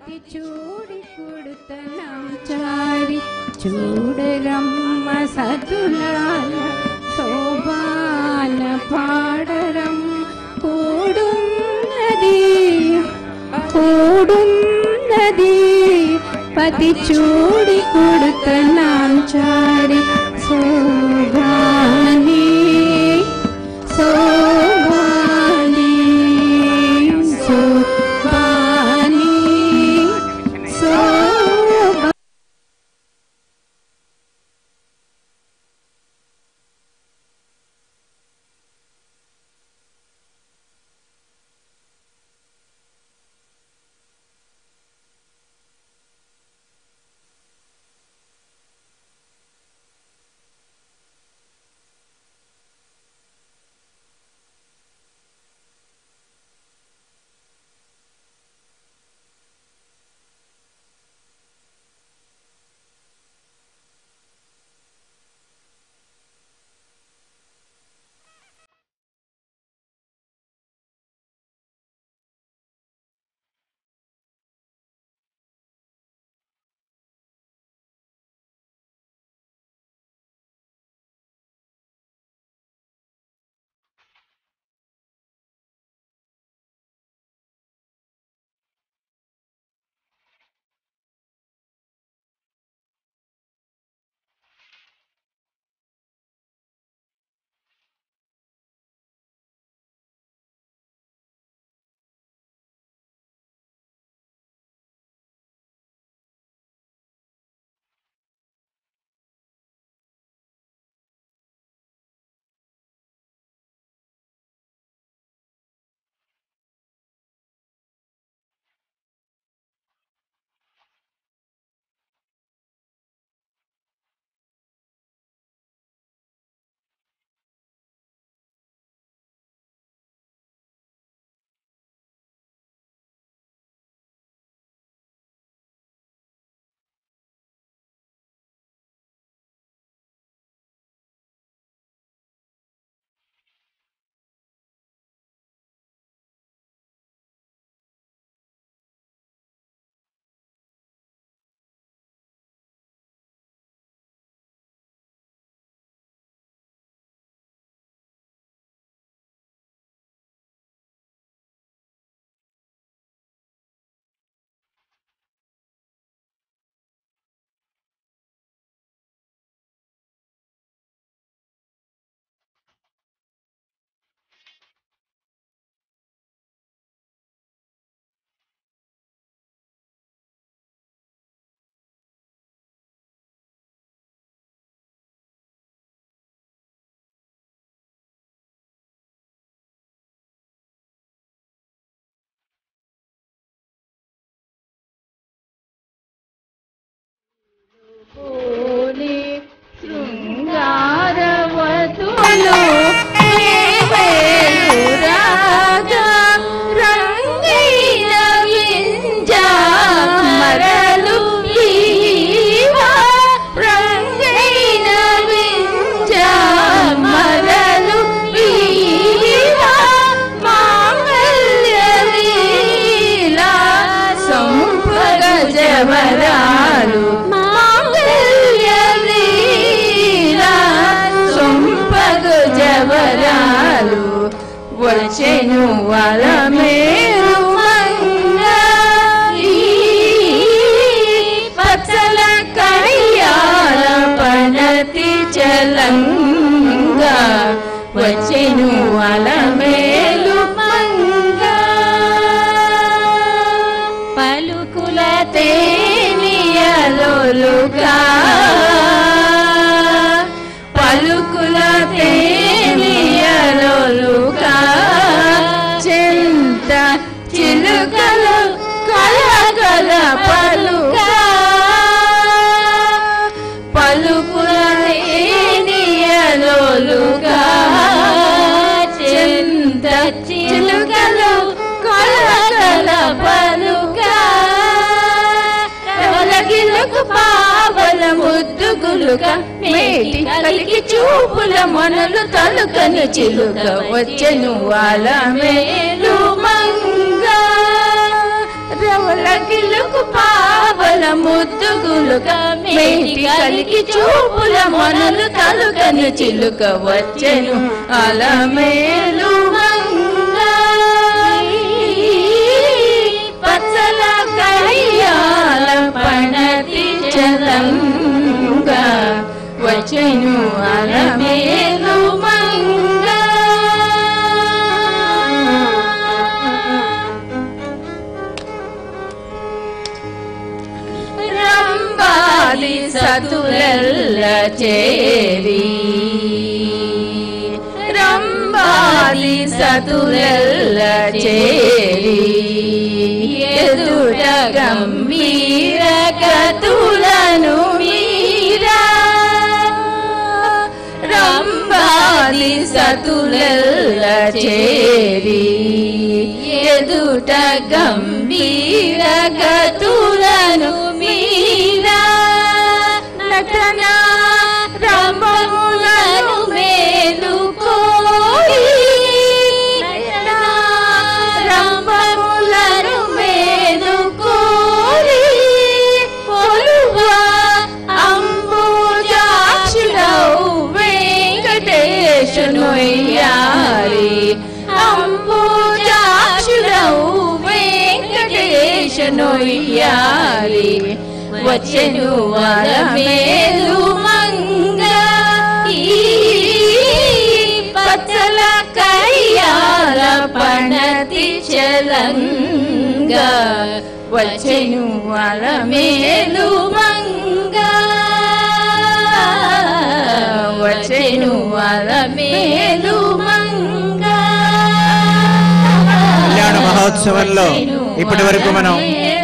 పతి చూడి కుడుతనం చారి చూడరమ్మ సతులాల శోభాన పాడరం కూడున్నది పతి చూడి కుడుతనం చారి శోభాని శోభాని శోభాని శోభా. శృంగారవతులు రాజా రంగైన వింజా మరలు రంగైన వింజా మరలు మాంగళ్య లీలా సంపగ జవరాలు వచ్చెను వలమేరు మంగళి పచ్చల కయ్యాల పనతి చలంగా వచ్చెను వలమేలు మంగ పలుకుల తేనియలోలుగా పలుకుల తేనియలోలుగా చింత చిలుకలు కలగల పలుగా పలుకుల తేనియలోలుగా చింత చిలుకలు కలగల పలుగా రవలగిలకు పావల ముద్దుగులుక మేటి కలికి చూపుల మనలు తలుకను చిలుక వచ్చెను వాళ్ళ మేలు మంగ రవలగిలకు ముద్దుగులుక మేటి కలికి చూపుల మొనలు తలుకని చిలుక వచ్చెను అలమేలు మంగ పచ్చల కయ్యాల పణతి చలంగ వచ్చెను అలమేలు మంగ రంబాలి సతులెల్ల చేరి రంబాలి సతులెల్ల చేరి ఎదుట గంభీర కతులను మీరా రంబాలి సతులెల్ల చేరి ఎదుట గంభీర కతులను మీరా నటన రమములను మేలుకోయి రమములను మేలుకోయి కొలువా అంబుజాక్షుడవు వెంకటేశునొయ్యారి అంబుజాక్షుడవు వెంకటేశునొయ్యారి వచ్చెను అలమేలు మంగ పచ్చల కయ్యాల పణతి చలంగ వచ్చెను అలమేలు మంగ వచ్చెను అలమేలు మంగ. కళ్యాణ మహోత్సవంలో ఇప్పటి వరకు మనం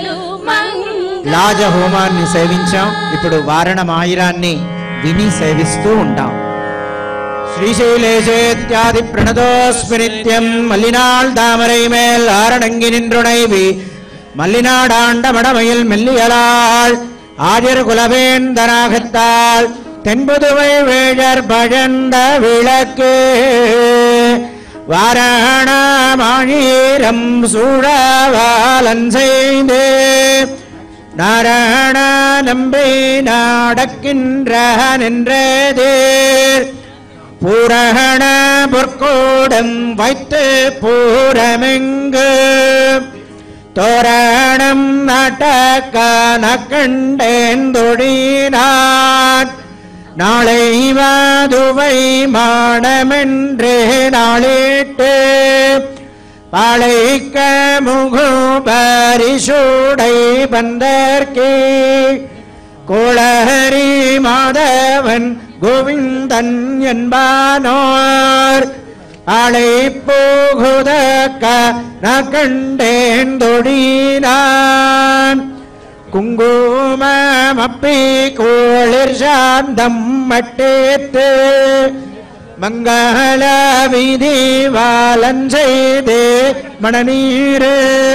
లాజ హోమాన్ని సేవించాం. ఇప్పుడు వారణ మాయిరాన్ని విని సేవిస్తూ ఉంటాం. ஸ்ரீசைலேசேத்யாதி பிரணதோஸ்மி நித்யம் மல்லினாள் தாமரை மேல் ஆரணங்கி நின்றுணைவி மல்லினாடாண்ட மடமையில் மெல்லியலாள் ஆதிர் குலவேந்தனாகத்தாள் தென்புதுவை வேழர் பழந்த விளக்கு வாரணமாயிரம் சூழவாலன் செய்து நாராயண நம்பி நாடக்கின்ற நின்றதேர் பூரண பொற்கோடம் வைத்து பூரமெங்கு தோரணம் நாட்டக்கான கண்டேந்தொழினான் நாளை வாதுவை மாடமென்றே நாளிட்டு பாளைக்க முகுபரிசூடை பந்தர்க்கே கோளஹரி மாதவன் கோவிந்தன் என்பானோர் ஆளை போகுதக்க கண்டேந்தொழினான் குங்குமப்பி கோளிர் சாந்தம் மட்டேத்து மங்கள விதி வாலன் செய்து மணநீரு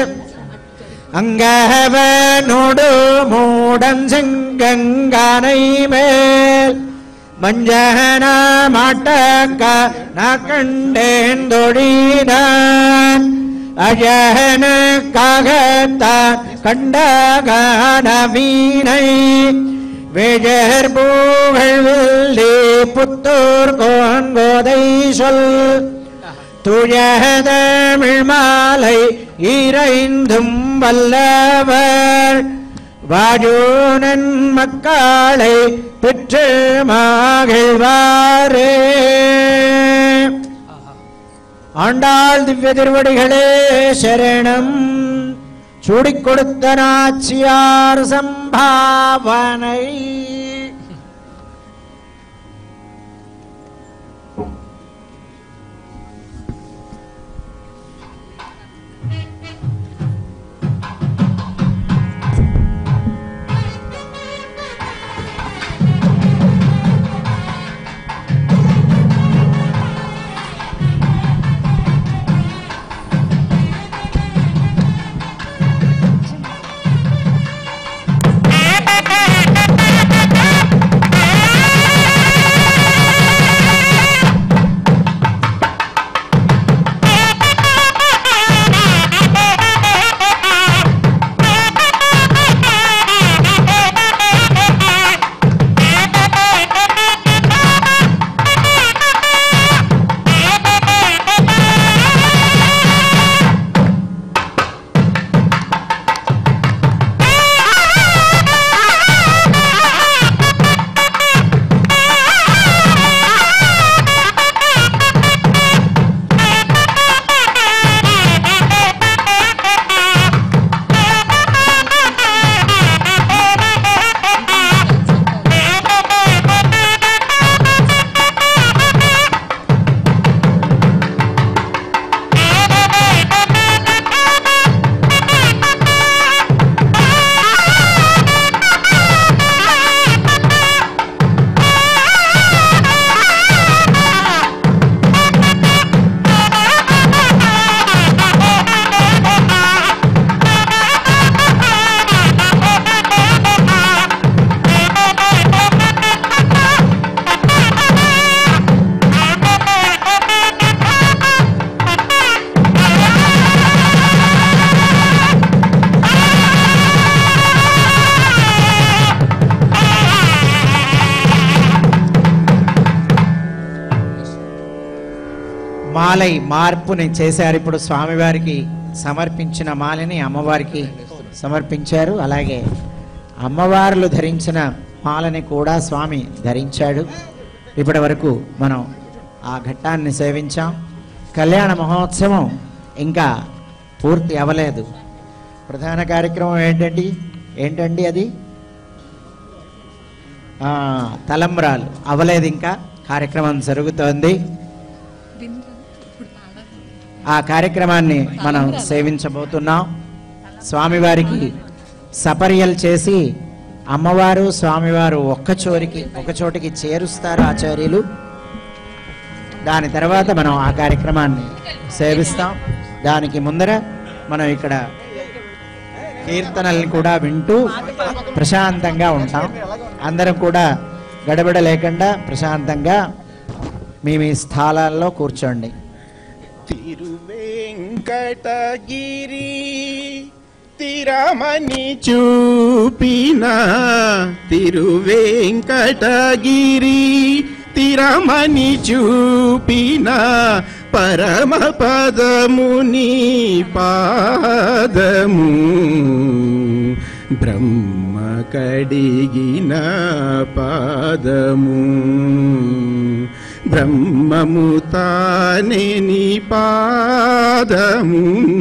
அங்கவனோடு மூடன் செங்கங்கானை மேல் மஞ்சன மாட்டக்க கண்டேந்தொழினான் அழனுக்காகத்தான் கண்டகான வீணை வேஜர் பூவெள்ளி புத்தூர் கோன்கோதை சொல் துயதமிழ் மாலை இறைந்தும் வல்லவர் வாஜூனன் மக்களை பெற்று மகிழ்வாரே. ஆண்டாள் திவ்ய திருவடிகளே சரணம். சூடிக் கொடுத்த நாச்சியார் சம்பாவனை. మాలై మార్పుని చేశారు. ఇప్పుడు స్వామివారికి సమర్పించిన మాలని అమ్మవారికి సమర్పించారు. అలాగే అమ్మవార్లు ధరించిన మాలని కూడా స్వామి ధరించాడు. ఇప్పటి వరకు మనం ఆ ఘట్టాన్ని సేవించాం. కళ్యాణ మహోత్సవం ఇంకా పూర్తి అవ్వలేదు. ప్రధాన కార్యక్రమం ఏంటండి అది? తలంబ్రాలు అవ్వలేదు, ఇంకా కార్యక్రమం జరుగుతోంది. ఆ కార్యక్రమాన్ని మనం సేవించబోతున్నాం. స్వామివారికి సపర్యలు చేసి అమ్మవారు స్వామివారు ఒక చోటికి చేరుస్తారు ఆచార్యులు. దాని తర్వాత మనం ఆ కార్యక్రమాన్ని సేవిస్తాం. దానికి ముందర మనం ఇక్కడ కీర్తనల్ని కూడా వింటూ ప్రశాంతంగా ఉంటాం. అందరం కూడా గడబిడ లేకుండా ప్రశాంతంగా మీ స్థానాల్లో కూర్చోండి. తిరువేంకటగిరి తిరమణి చూపిన తిరువేంకటగిరి తిరమణి చూపిన పరమ పదముని పాదము బ్రహ్మ కడిగిన పాదము బ్రహ్మము తానే నీ పాదము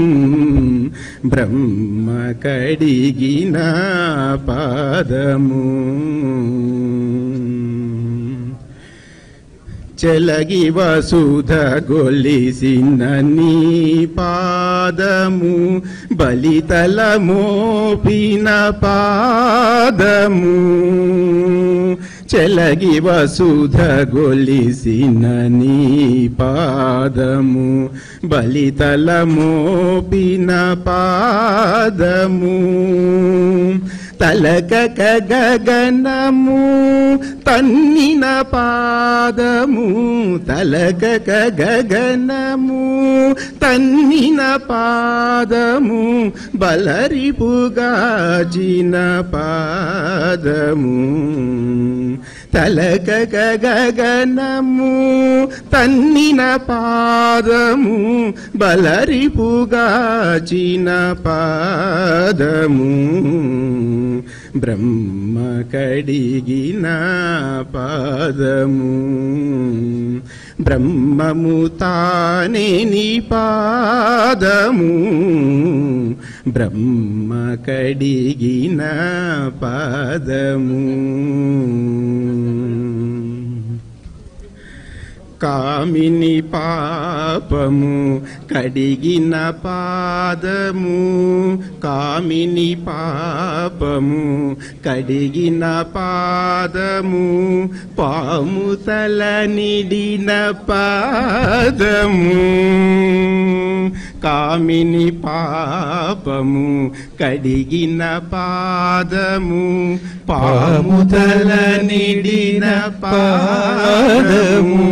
బ్రహ్మ కడిగిన పాదము చెలగి వసుధ గొలిసిన నీ పాదము బలితల మోపిన పాదము చెలగి వసుధ గొలిసిన నీ పాదము బలితల మోపిన పాదము తలకక గగనము తన్నిన పాదము తలకక గగనము తన్నిన పాదము బలరిపుగాచిన పాదము తలకక గగనము తన్నిన పాదము బలరిపుగాచిన పాదము బ్రహ్మ కడిగిన పాదము బ్రహ్మము తానే నీ పాదము బ్రహ్మ కడిగిన పాదము కామిని పాపము కడిగిన పాదము కామిని పాపము కడిగిన పాదము పాము తల నిడిన పాదము కామిని పాపము కడిగిన పాదము పాము తల నిడిన పాదము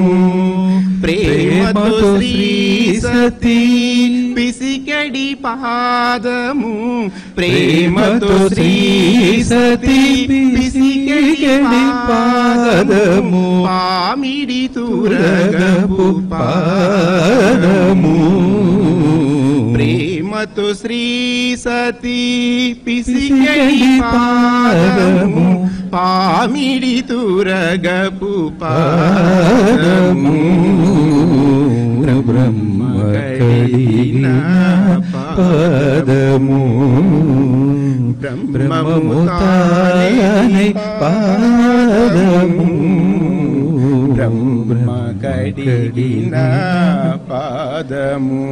ప్రేమతో శ్రీ సతీ పిసికడి పాదము ప్రేమతో శ్రీ సతీ పిసికడి పాదము పామిడి తురగపు పాదము ప్రేమతో శ్రీ సతీ పిసికడి పాదము పామిడి తురగపు పాదము బ్రహ్మ కడిగిన పాదము బ్రహ్మము తానే పాదము బ్రహ్మ కడిగిన పాదము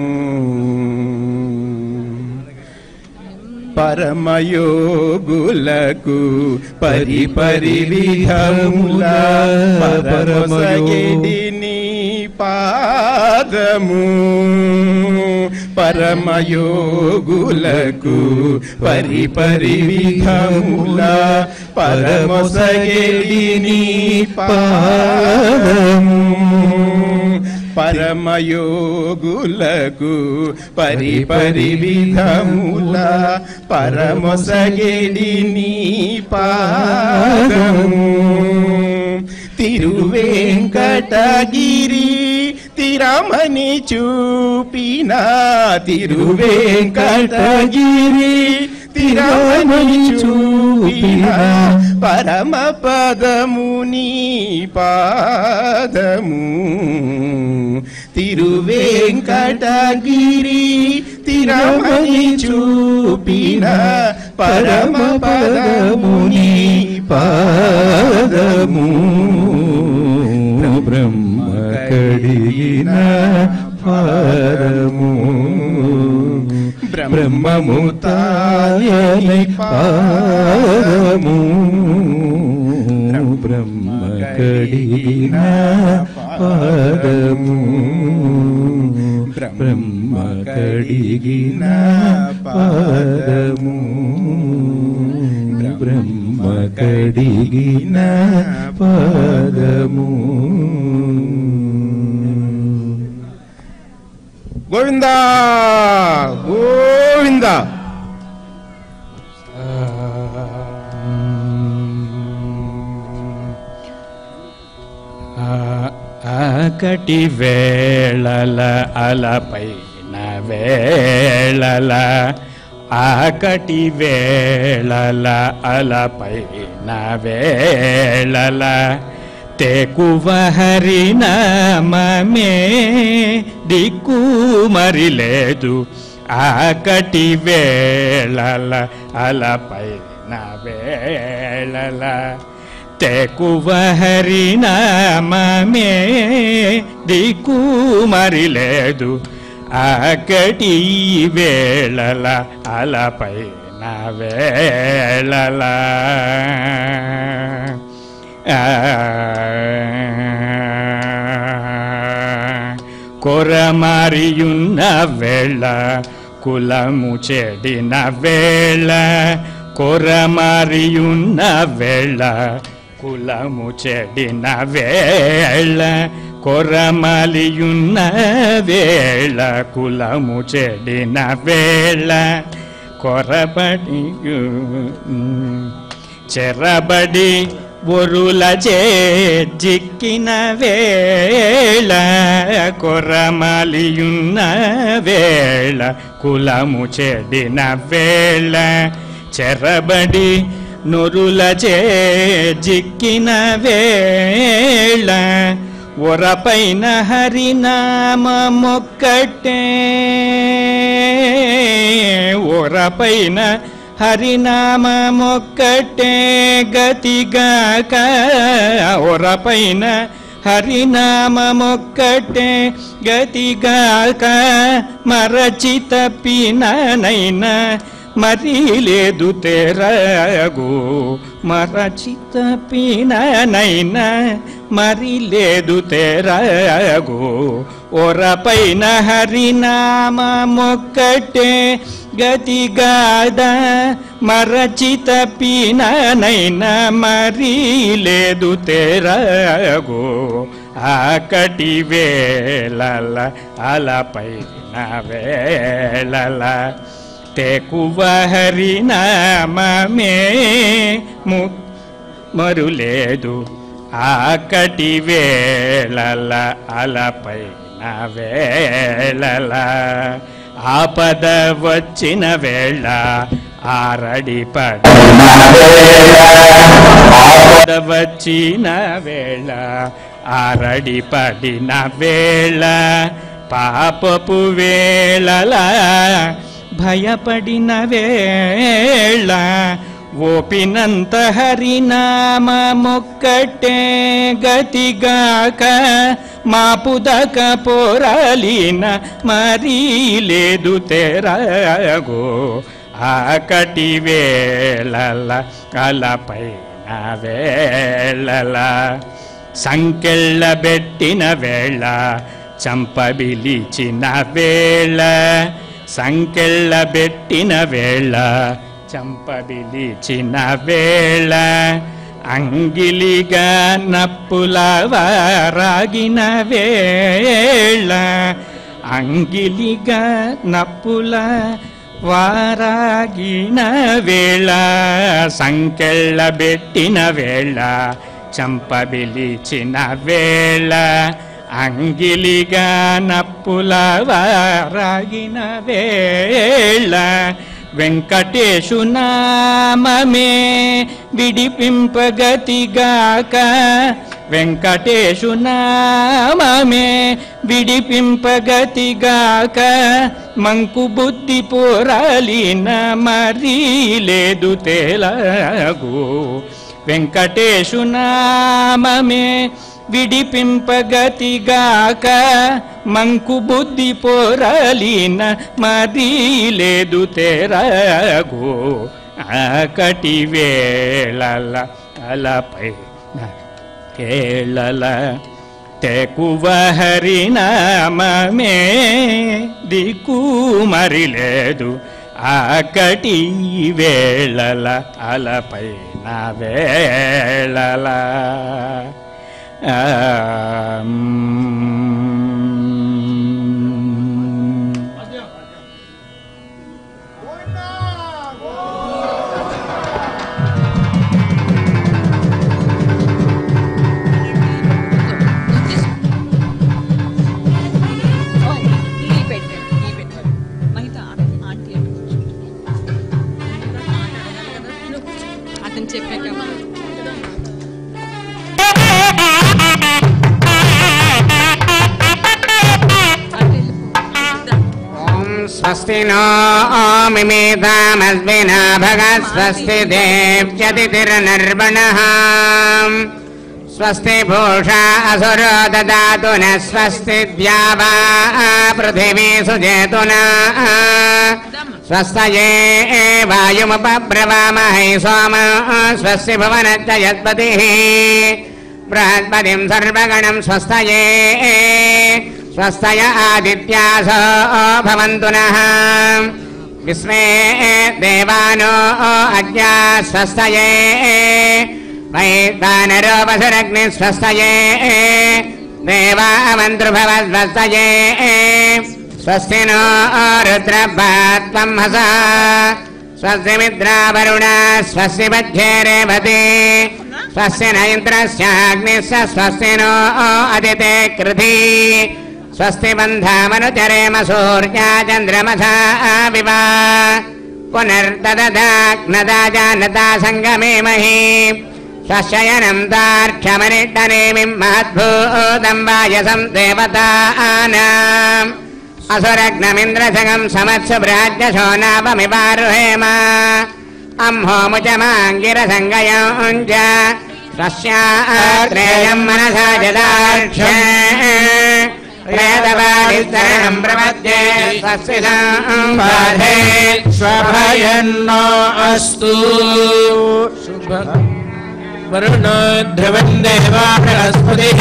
పరమయోగులకు పరిపరి విధముల పరమయోగిని పాదము పరమయోగులకు పరిపరి విధముల పరమసగిని పాదము పరమయోగులకు పరిపరి విధముల పరమసగిని పాదము తిరువేంకటగిరి తిరమని చూపిన తిరువేంకటగిరి తిరమని చూపిన పరమ పదముని పాదము తిరువేంకటగిరి తిరమని చూపిన పరమ పదముని పాదము బ్రహ్మ కడిగిన పాదము బ్రహ్మము తాయని పాదము బ్రహ్మ కడిగిన పాదము బ్రహ్మ కడిగిన పాదము బ్రహ్మ కడిగిన పాదము. గోవిందా గోవిందా. ఆకటి వేళల అలపైన వేళల ఆకటి వేళల అలపైన వేళల తెకువ హరినామమే దిక్కు మరి లేదు ఆకటి వేళల అలపైన వేళల తెకువ హరినామమే దిక్కు మరి లేదు ఆకటి వేళల అలపైన వేళల కొరమారియున్న వేళ కులము చెడిన వేళ కొరమారియున్న వేళ కులము చెడిన వేళ కొరమాలియున్న వేళ కులము చెడిన వేళ కొరబడి చెరబడి ఒరుల జిక్కిన వేళ కొరమాలియున్న వేళ కులము చెడిన వేళ చెరబడి నొరుల జిక్కిన వేళ ఒరపైన హరినామమొక్కటే ఒరపైన హరినామమొక్కటే గతిగాక ఒరపైన హరినామమొక్కటే గతిగాక మరచిత పిననైనా మరి లేదు తెరగు మరచిత పిననైనా మరి లేదు తెరగు ఒరపైన హరినామమొక్కటే గతిగాద మరచిత పిననైనా మరి లేదు తెరగు ఆకటి వేళల అలపైన వేళల తెకువ హరినామమే మరులేదు ఆకటి వేళల అలపైన వేళల ఆపద వచ్చిన వేళ ఆరడి పడిన ఆపద వచ్చిన వేళ ఆరడి పడిన వేళ పాపపు వేళల భయపడిన వేళ ఓపినంత హరినామమొక్కటే గతిగాక మాపుదక పోరాలిన మరీ లేదు తెరగో ఆకటి వేళల కలపైన వేళల సంకెళ్ళ బెట్టిన వేళ చంపబిలిచిన వేళ సంకెళ్ళ బెట్టిన వేళ చంపబిలిచిన వేళ అంగిలిగా నప్పుల వారాగిన వేళ అంగిలిగా నప్పుల వారాగిన వేళ సంకెళ్ళ బెట్టిన వేళ చంపబిలిచిన వేళ అంగిలిగా నప్పుల వారాగిన వేళ వెంకటేశు నామమే విడిపింపగతిగాక వెంకటేశు నామమే విడిపింపగతిగాక మంకు బుద్ధి పోరాలిన మరీ లేదు తేలగు వెంకటేశు నామమే విడిపింపగతిగాక మంకు బుద్ధి పోరాలిన మరీ లేదు తేరగు ఆకటి వేళల అలపై కేళల తెకువ హరినామమే దిక్కు మరి లేదు ఆకటి వేళల అలపైన వేళల అతను చెప్పాక స్వస్తి నో మిమేతామస్మినా భగత్ స్వస్తి దేవ్యతిర్నర్వణః స్వస్తి భూషా అసురో దదాతు న స్వస్తి ద్యావా పృథివీ సుజేతునా స్వస్తయే వాయుముపబ్రవామహై సోమ స్వస్తి భువనశ్చ యత్పతిః బృహస్పతిం సర్వగణం స్వస్తయే స్వస్తయ ఆదిత్యాసో భవంతు నః విశ్వే దేవానో అద్యా స్వస్తయే వైతానరో వసురగ్ని స్వస్తయే దేవావంతృభవ స్వస్తయే స్వస్తి నో రుద్రభాత్వం హస స్వస్తి మిత్రావరుణ స్వస్తి మధ్యే రేవతి స్వస్తి న ఇంద్రస్యాగ్నిశ్చ స్వస్తి నో అదితే కృధి స్వస్తి బంధామనుచరేమ సూర్యా చంద్రమసా వివ పునర్దదాగ్నదాజానతా సంగమేమహి స్వశయనం దార్క్షమనిట్టనేమిం మహద్భూతం వాయసం దేవతానాం అసురగ్నమింద్రసగం సమత్సుభ్రాజ్యశో నావమివారుహేమ అంహోముచమాంగిరసంగయోంచ స్వస్యాత్రేయం మనసా జదార్క్షే వేదవాదిశరణం ప్రపద్యే స్వస్తి సంపాదే స్వభయన్నో అస్తు వరుణో ధ్రువం దేవా బృహస్పతిః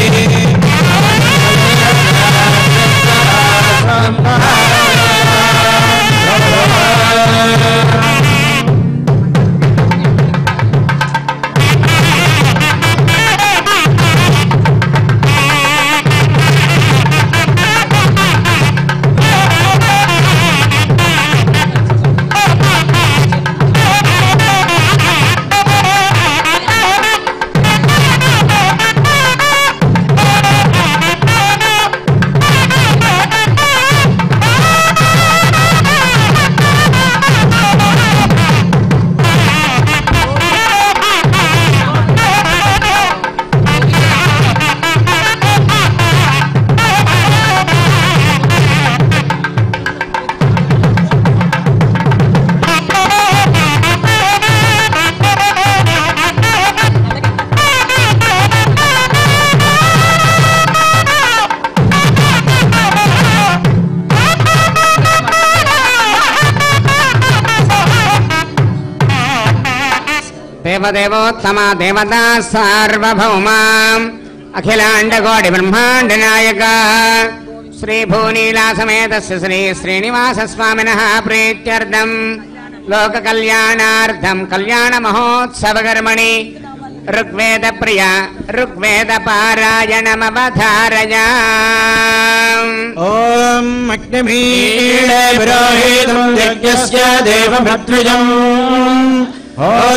దేవదేవోత్తమ దేవతా సార్వభౌమా అఖిలాండకోటి బ్రహ్మాండ నాయక శ్రీ భూనీలా సమేత శ్రీ శ్రీనివాస స్వామినః ప్రీత్యర్థం లోక కళ్యాణార్థం కళ్యాణ మహోత్సవ కర్మణి ఋగ్వేద ప్రియ ఋగ్వేద పారాయణమవధారయ. ఓం అగ్నిమీళే పురోహితం యజ్ఞస్య దేవభృత్విజం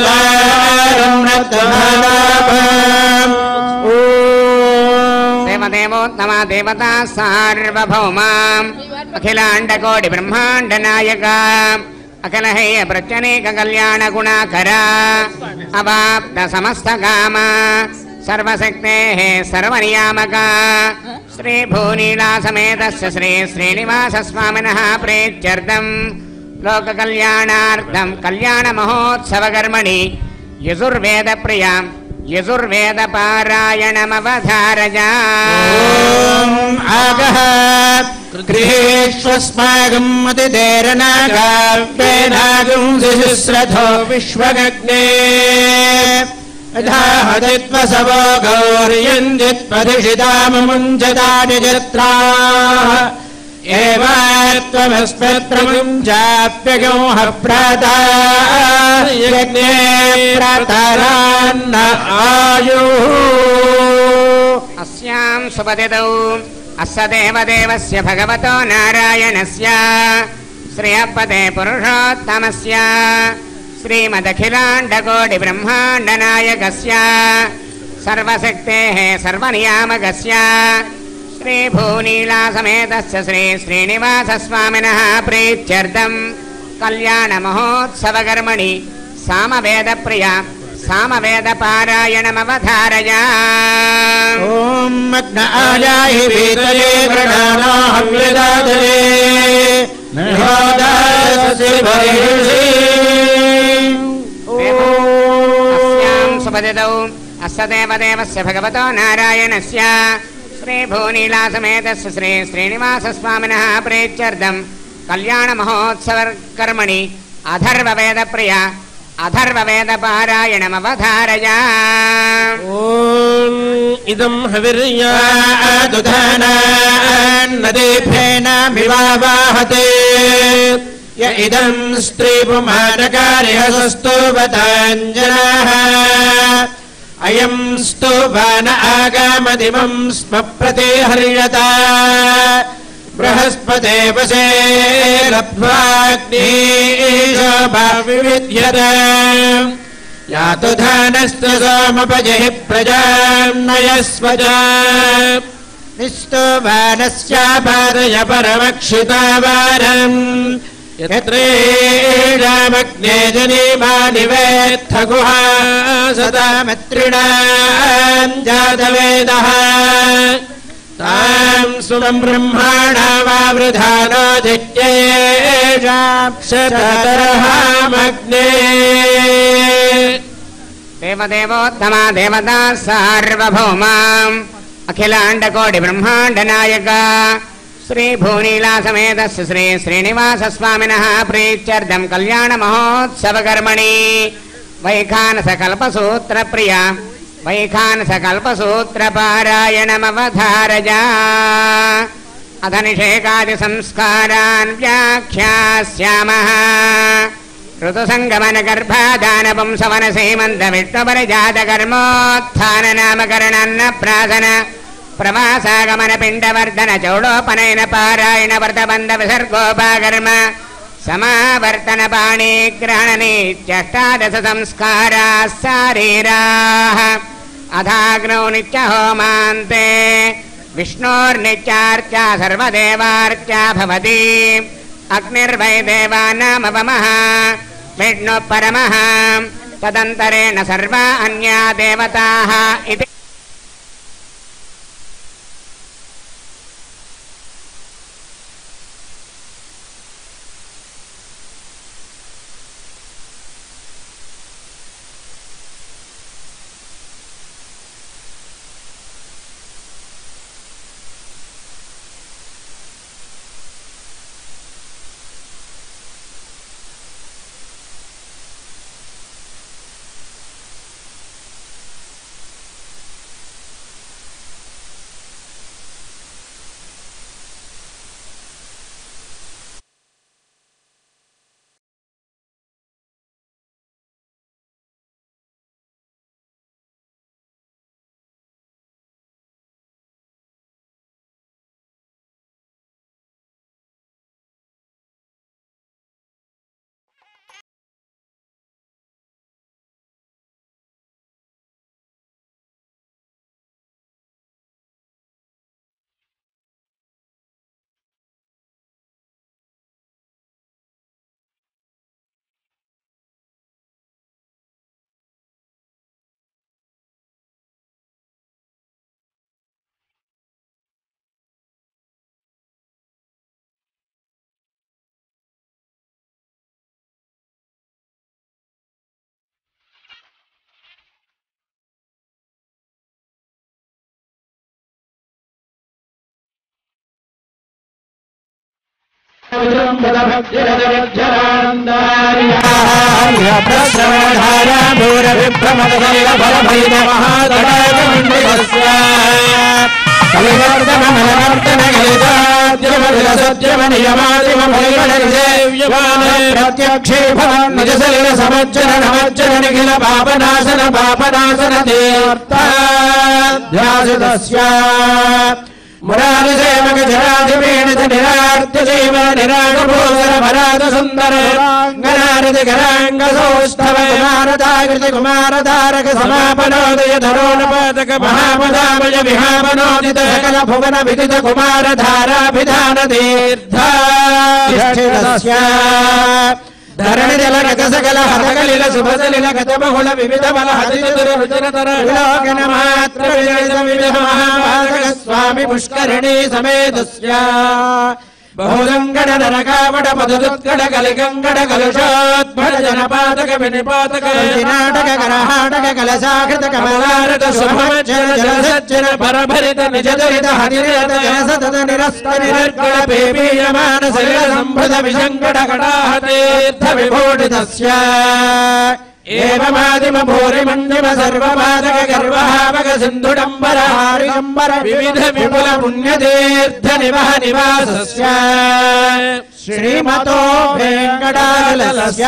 హోదారం రక్తమాలాపం. దేవదేవోత్తమా దేవతా సార్వభౌమాం అఖిలాండకోటి బ్రహ్మాండ నాయక అఖిలహేయ ప్రత్యనేక కళ్యాణ గుణాకరా అవాప్త సమస్త కామ సర్వశక్తేః సర్వనియామక శ్రీ భూనీలా సమేతస్య శ్రీ శ్రీనివాస స్వామినః ప్రీత్యర్థం లోక కళ్యాణార్థం కళ్యాణ మహోత్సవ కర్మణి యజుర్వేద ప్రియాం యజుర్వేద పారాయణమవధారయ. ఆగః గృహేష్వస్మాకం అతిదేరనాగావ్యేనాగం శిశుశ్రథో విశ్వగగ్నే యథాహదిత్వసవో గౌర్యంజిత్పదిషితామముంజదాని జత్రాః ఏవాత్వమస్మత్రముంజాప్యగౌః ప్రాతః యజ్ఞే ప్రతరాన్న ఆయుః. అస్యాం సుపతితౌ అస్య దేవదేవస్య భగవతో నారాయణస్య శ్రియపతే పురుషోత్తమస్య శ్రీమదఖిలాండకోటి బ్రహ్మాండ నాయకస్య సర్వశక్తేః సర్వనియామకస్య శ్రీ భూనీలా సమేతస్య శ్రీ శ్రీనివాస స్వామినః ప్రీత్యర్థం కళ్యాణ మహోత్సవ కర్మణి సామవేద ప్రియ సామవేద పారాయణమవధారయ. ఓం మగ్న ఆయాహి వీతలే ప్రణానో హవ్యదాదలే నిహోదాసి భైషి. అస్యాం సుపతితౌ అస్య దేవదేవస్య భగవతో నారాయణస్య శ్రీ భూనీలా సమేతస్య శ్రీ శ్రీనివాస స్వామినః ప్రీత్యర్థం కళ్యాణ మహోత్సవ కర్మణి అథర్వవేద ప్రియ అథర్వవేద పారాయణమవధారయ. ఓం ఇదం హవిర్యాదుధానాన్నదేభేనాభివావాహతే య ఇదం స్త్రీపుమానకారిహ సస్తూవతాంజనాః అయం స్తూపాన ఆగామదిమం స్మ ప్రతిహర్యత బృహస్పతే వశే లబ్ధ్వాగ్నిశోభావివిధ్యత యాతు ధానస్తు సోమపజహి ప్రజాన్నయస్వ చ నిస్తూపానస్యాపాదయ పరమక్షితావారం యత్రేషామగ్నే జనీమాని వేత్థ గుహా సదామత్రిణాం జాతవేదః తాం సుమం బ్రహ్మాణావావృధానో దిత్యేషాక్షతరహామగ్నే. దేవదేవోత్తమా దేవతా సార్వభౌమాం అఖిలాండకోటి బ్రహ్మాండ నాయక శ్రీ భూనీలా సమేతస్య శ్రీ శ్రీనివాస స్వామినః ప్రీత్యర్థం కళ్యాణ మహోత్సవ కర్మణి వైఖానస కల్పసూత్ర ప్రియ వైఖానస కల్పసూత్ర పారాయణమవధారయ. అథ నిషేకాది సంస్కారాన్ వ్యాఖ్యాస్యామః. ఋతుసంగమన గర్భాదాన వంశవన సీమంత విష్ణుపరిజాత కర్మోత్థాన నామకరణాన్న ప్రాసన ప్రవాసాగమన పిండవర్ధన చౌడోపనయన పారాయణ వ్రతబంధ విసర్గోపాకర్మ సమావర్తన పాణిగ్రహణనిత్యష్టాదశ సంస్కారాः శారీరాः. అథాగ్నౌ నిత్య హోమాంతే విష్ణోర్నిత్యార్చా సర్వదేవార్చా భవతి. అగ్నిర్వై దేవానామవమః విష్ణుః పరమః తదంతరేణ సర్వా అన్యా దేవతాః ఇది. ప్రత్యక్షే భవన్ నిజ శరీర సమజ్జన నమజ్జన నిఖిల పాపనాశన పాపనాశన తీర్థాధ్యాసితస్య మురారి సేవక జరాధిపీడిత నిరార్త్య జీవ నిరాగభూధర భరాత సుందర గణారతి గణాంగ సౌష్ఠవ కుమారదాకృతి కుమారధారక సమాపనోదయ ధరోణపాతక మహాపదామయ విహాపనోదిత సకల భువన విదిత కుమారధారాభిధాన తీర్థాధిష్ఠితస్య ధరణి జలగత సకల హతకలిల శుభసలిల గత బహుళ వివిధ బల హతిచతుర రుచనతర విలోకన మాత్ర విజయ వివిధ మహాపాదక స్వామి పుష్కరిణీ సమేతస్య బహుదంగడ నరకావడ పదుదుత్కడ కలిగంగడ కలుషోద్భడ జనపాతక వినిపాతక నాటక కరహాటక కలశాకృత కమలారత శుభమజ్జన జలసజ్జన పరభరిత నిజదరిత హరిరత జనసతత నిరస్త నిరర్గళ పేపీయమాన శరీర సంభృత విశంకట కటాహతీర్థ విభూషితస్య ఏవమాదిమ భూరి మండిమ సర్వపాదక గర్వహావక సింధుడంబర హారిగంబర వివిధ విపుల పుణ్యతీర్థ నివహ నివాసస్య శ్రీమతో వెంకటాచలస్య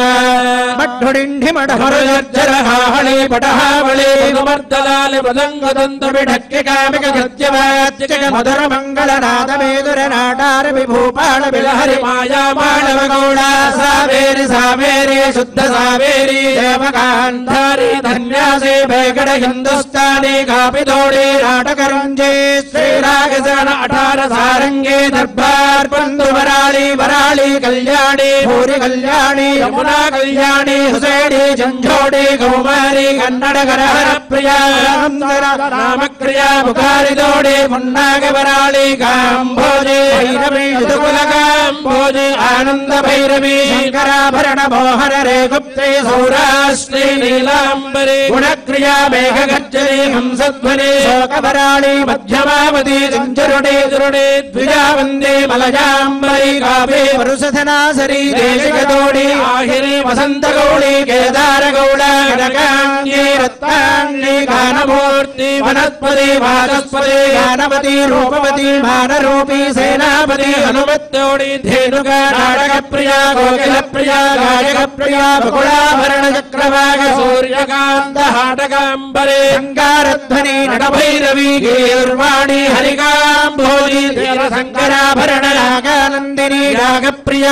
మఠుడింఠి మఠమరుజర్జర హాహళి పటహావళి మర్దలాలి మృదంగదంత విఢక్కి కామిక కృత్యవాచ్యక మధుర మంగళ నాద మేదుర నాటార విభూపాళ విలహరి మాయా మాళవ గౌళ సావేరి సావేరి శుద్ధ సావేరి దేవకాంధారి ధన్యాసి వేగడ హిందుస్థానీ కాపితోడి నాటకరంజే శ్రీరాగసన అఠార సారంగే దర్బార్ బంధు వరాళి వరాళి కళ్యాణి భూరి కళ్యాణి యమునా కళ్యాణి హుసేడి జంఝోడి కౌమారి కన్నడ గరహర ప్రియ రామక్రియ ముఖారిదోడి మున్నాగ వరాళి కాంభోజి భైరవి యుదుకుల కాంభోజి ఆనంద భైరవి శంకరాభరణ మోహన రే గుప్తే సౌరాష్ట్రీ నీలాంబరి గుణక్రియా మేఘగర్జని హంసధ్వని శోకవరాళి మధ్యమావతి జంజరుడే దురుడే ద్విజావందే మలయాం కావే వరుసధనాసరి దేశికతోడి ఆహిరి వసంత గౌళి కేదార గౌళ కనకాంగి రత్నాంగి గానమూర్తి వనస్పతి వాచస్పతి గానవతి రూపవతి మానరూపి సేనాపతి హనుమత్తోడి ధేనుక నాటక ప్రియ గోకిల ప్రియ గాయక ప్రియ బకుళాభరణ చక్రవాగ సూర్యకాంత హాటకాంబరే శంకారధ్వని నటభైరవి గీర్వాణి హరికాంభోజి ధీర శంకరాభరణ నాగానందిని రాగప్రియా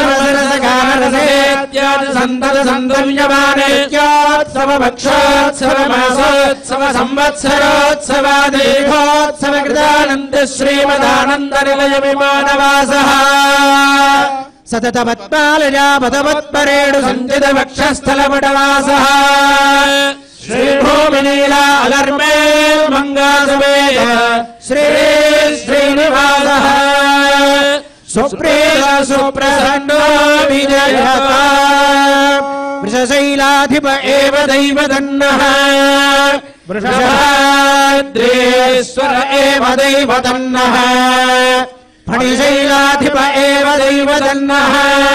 సంతత సందవ్యమానేత్యోత్సవ భక్షోత్సవ మాసోత్సవ సంవత్సరోత్సవ దీర్ఘోత్సవ కృతానంద శ్రీమదానంద నిలయ విమానవాస సతత పద్మాలయా పదవత్పరేడు సంచిత వక్షస్థలపటవాస శ్రీభూమినీలా అలర్మే మంగాసమేయ శ్రీ శ్రీనివాస సుప్రీత సుప్రసన్నో విజయత వృషశైలాధిప ఏవ దైవదన్నః వృషభాద్రేశ్వర ఏవ దైవదన్నః ఫణిశైలాధిప ఏవ దైవదన్నః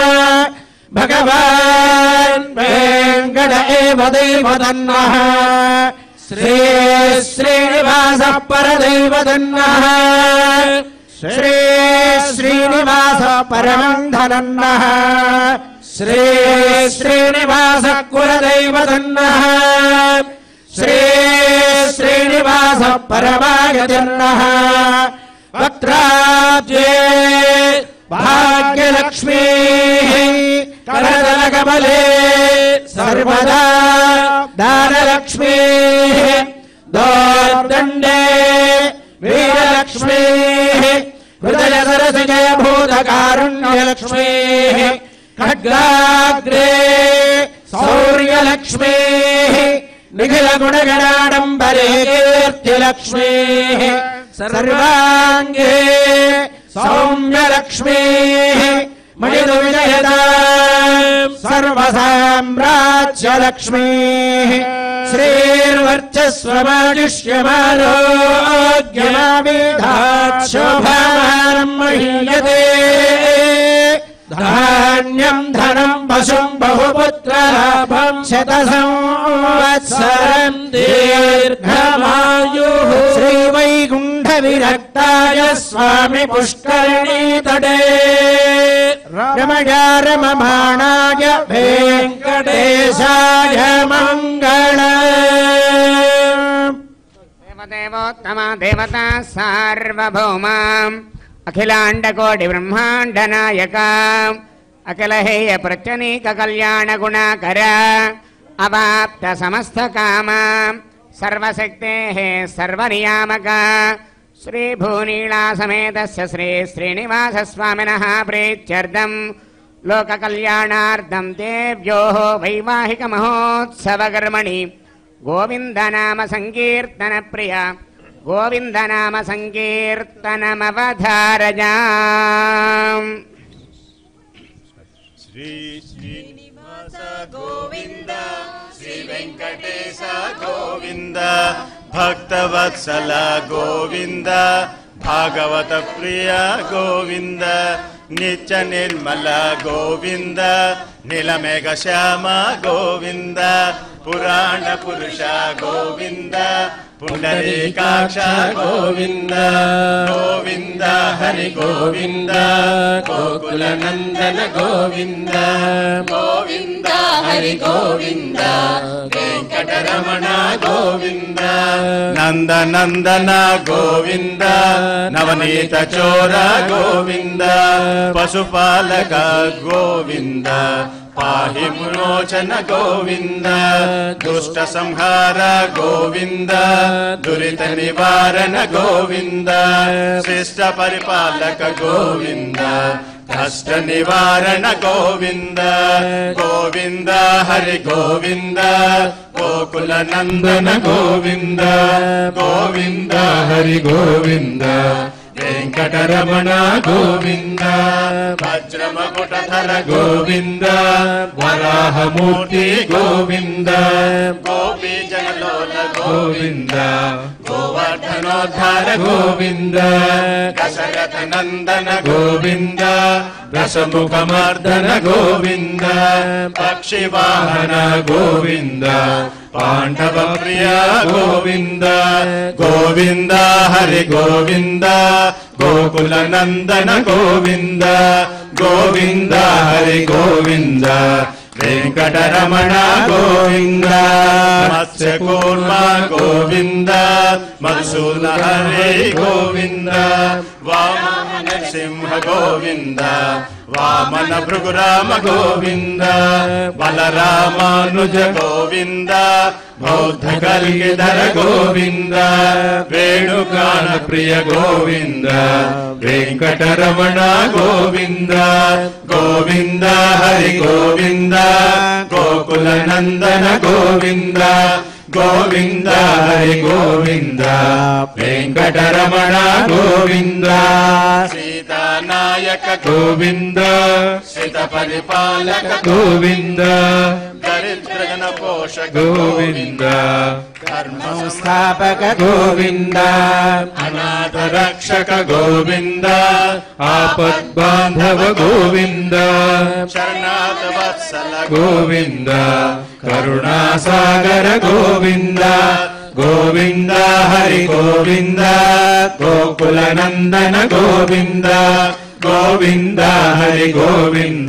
భగవాన్ వెంకట ఏవ దైవదన్నః శ్రీ శ్రీనివాస పరదైవదన్నః శ్రీ శ్రీనివాస పరమంధనన్నః శ్రీ శ్రీనివాస కులదైవదన్నః శ్రీ శ్రీనివాస పరమాగతిర్నః వక్త్రాబ్జే భాగ్యలక్ష్మీ కరదలకమలే సర్వదా దానలక్ష్మీ దోర్దండే వీరలక్ష్మీ హృదయ సరసిజయ భూతకారుణ్యలక్ష్మీ ఖడ్గాగ్రే శౌర్యలక్ష్మీ నిఖిల గుణగణాడంబరే కీర్తిలక్ష్మీ సర్వాంగే సౌమ్యలక్ష్మీ మణిదు విజయదా సర్వసామ్రాజ్యలక్ష్మీ श्रीर्वर्चस्वमायुष्यमारोग्यमाभिधात् शोभामानं महीयते धान्यं धनं पशुं बहुपुत्रलाभं शतसंवत्सरं दीर्घमायुः श्रीवैकुण्ठविरक्ताय स्वामी पुष्करिणीतटे रमया रममाणाय वेङ्कटेशाय मङ्गलम्। देवदेवोत्तमा देवता सार्वभौमाम् अखिलाण्डकोटि ब्रह्माण्ड नायका अखिलहेय प्रत्यनीक कल्याण गुणाकर अवाप्त समस्त काम सर्वशक्तेः सर्वनियामक श्री भूनीला समेतस्य श्री श्रीनिवास स्वामिनः प्रीत्यर्थं लोक कल्याणार्थं देव्योः वैवाहिक महोत्सव कर्मणि गोविंद नाम संकीर्तन प्रिया गोविंद नाम संकीर्तनमवधारयाम्। श्री श्रीनिवास गोविंद श्री वेंकटेश गोविंद भक्तवत्सल गोविंद भागवत प्रिय गोविंद नित्य निर्मल गोविंद नीलमेघ श्याम गोविंद पुराण पुरुष गोविंद पुंडरीकाक्ष गोविंद गोविंद हरि गोविंद गोकुल नंदन गोविंद गोविंद हरि गोविंद वेंकटरमण गोविंद नंद नंदन गोविंद नवनीत चोर गोविंद पशुपालक गोविंद पाहि मुलोचन गोविंद दुष्ट संहार गोविंद दुरित निवारण गोविंद शिष्ट परिपालक गोविंद कष्ट निवारण गोविंद गोविंद हरि गोविंद गोकुल नंदन गोविंद गोविंद हरि गोविंद वेंकटरमण गोविंद वज्रमकुटधर गोविंद वराहमूर्ति गोविंद गोपीजनलोल गोविंद गोवर्धनोद्धार गोविंद दशरथ नंदन गोविंद दशमुखमर्दन गोविंद पक्षिवाहन गोविंद पांडव प्रिय गोविंद गोविंद हरि गोविंद गोकुल नंदन गोविंद गोविंद हरि गोविंद वेंकटरमण गोविंद मत्स्यकूर्म गोविंद मधुसूदन हरे गोविंद वामन सिंह गोविंद वामन भृगुराम गोविंद बलरामानुज गोविंद बौद्ध कलिधर गोविंद वेणुगान प्रिय गोविंद वेंकटरमण गोविंद गोविंद हरि गोविंद गोकुल नंदन गोविंद गोविंद हरि गोविंद वेंकटरमण गोविंद सीता नायक गोविंद सीता परिपालक गोविंद दरिद्र जन पोषक गोविंद कर्म संस्थापक गोविंद अनाथ रक्षक गोविंद आपद बांधव गोविंद शरणार्थ वत्सल गोविंद करुणा सागर गोविंद गोविंद हरि गोविंद गोकुल नंदन गोविंद गोविंद हरि गोविंद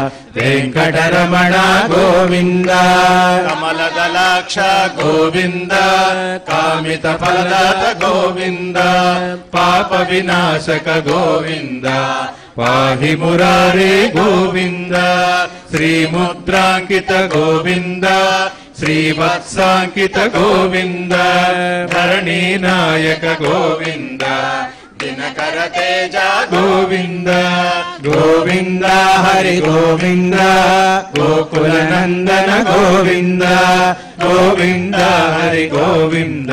वेंकटरमण गोविंद कमलदलाक्ष गोविंद कामित फलदात गोविंद पाप विनाशक गोविंद पाहि मुरारे गोविंद श्रीमुद्रांकित गोविंद श्रीवत्सांकित गोविंद धरणी नायक गोविंद दिनकर तेजा गोविंद गोविंद हरि गोविंद गोकुल नंदन गोविंद गोविंद हरि गोविंद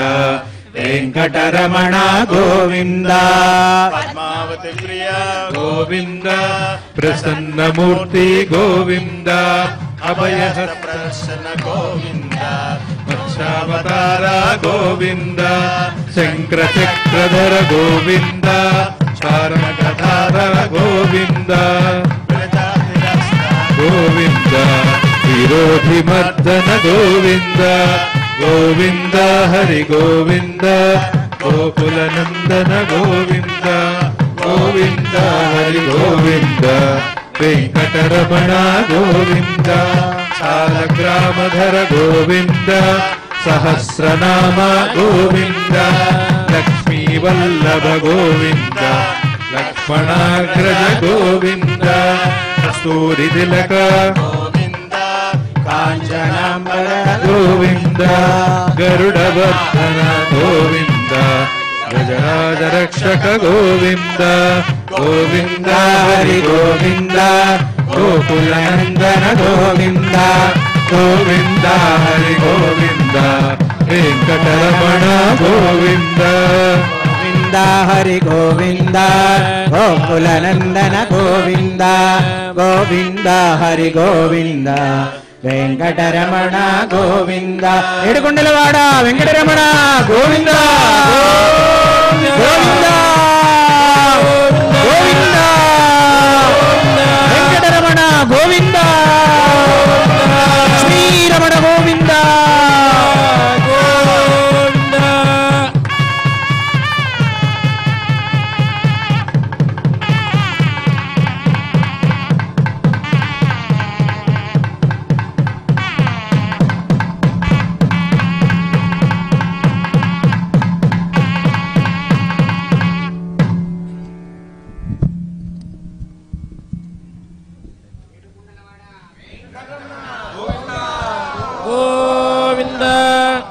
वेंकटरमण गोविंद पद्मावती प्रिय गोविंद प्रसन्न मूर्ति गोविंद అభయహస్త ప్రసన్న గోవింద మత్స్యావతార గోవింద శంకరచక్రధర గోవింద చారణకధార గోవింద గోవింద విరోధిమర్దన గోవింద గోవింద హరి గోవింద గోకులనందన గోవింద గోవింద హరి గోవింద వెంకటరమణ గోవింద సాలగ్రామధర గోవింద సహస్రనామ గోవింద లక్ష్మీవల్లభ గోవింద లక్ష్మణాగ్రజ గోవింద కస్తూరి తిలక గోవింద కాంచనాంబర గోవింద గరుడవర్ధన గోవింద గజరాజ రక్షక గోవింద గోవింద హరి గోవింద గోకులనందన గోవింద గోవింద హరి గోవింద వెంకటరమణ గోవింద గోవింద హరి గోవింద గోకులనందన గోవింద గోవింద హరి గోవింద వెంకటరమణ గోవింద ఏడుకొండలవాడ వెంకటరమణ గోవింద గోవింద గోవింద వెంకటరమణ గోవింద శ్రీరమణ గోవింద గోవింద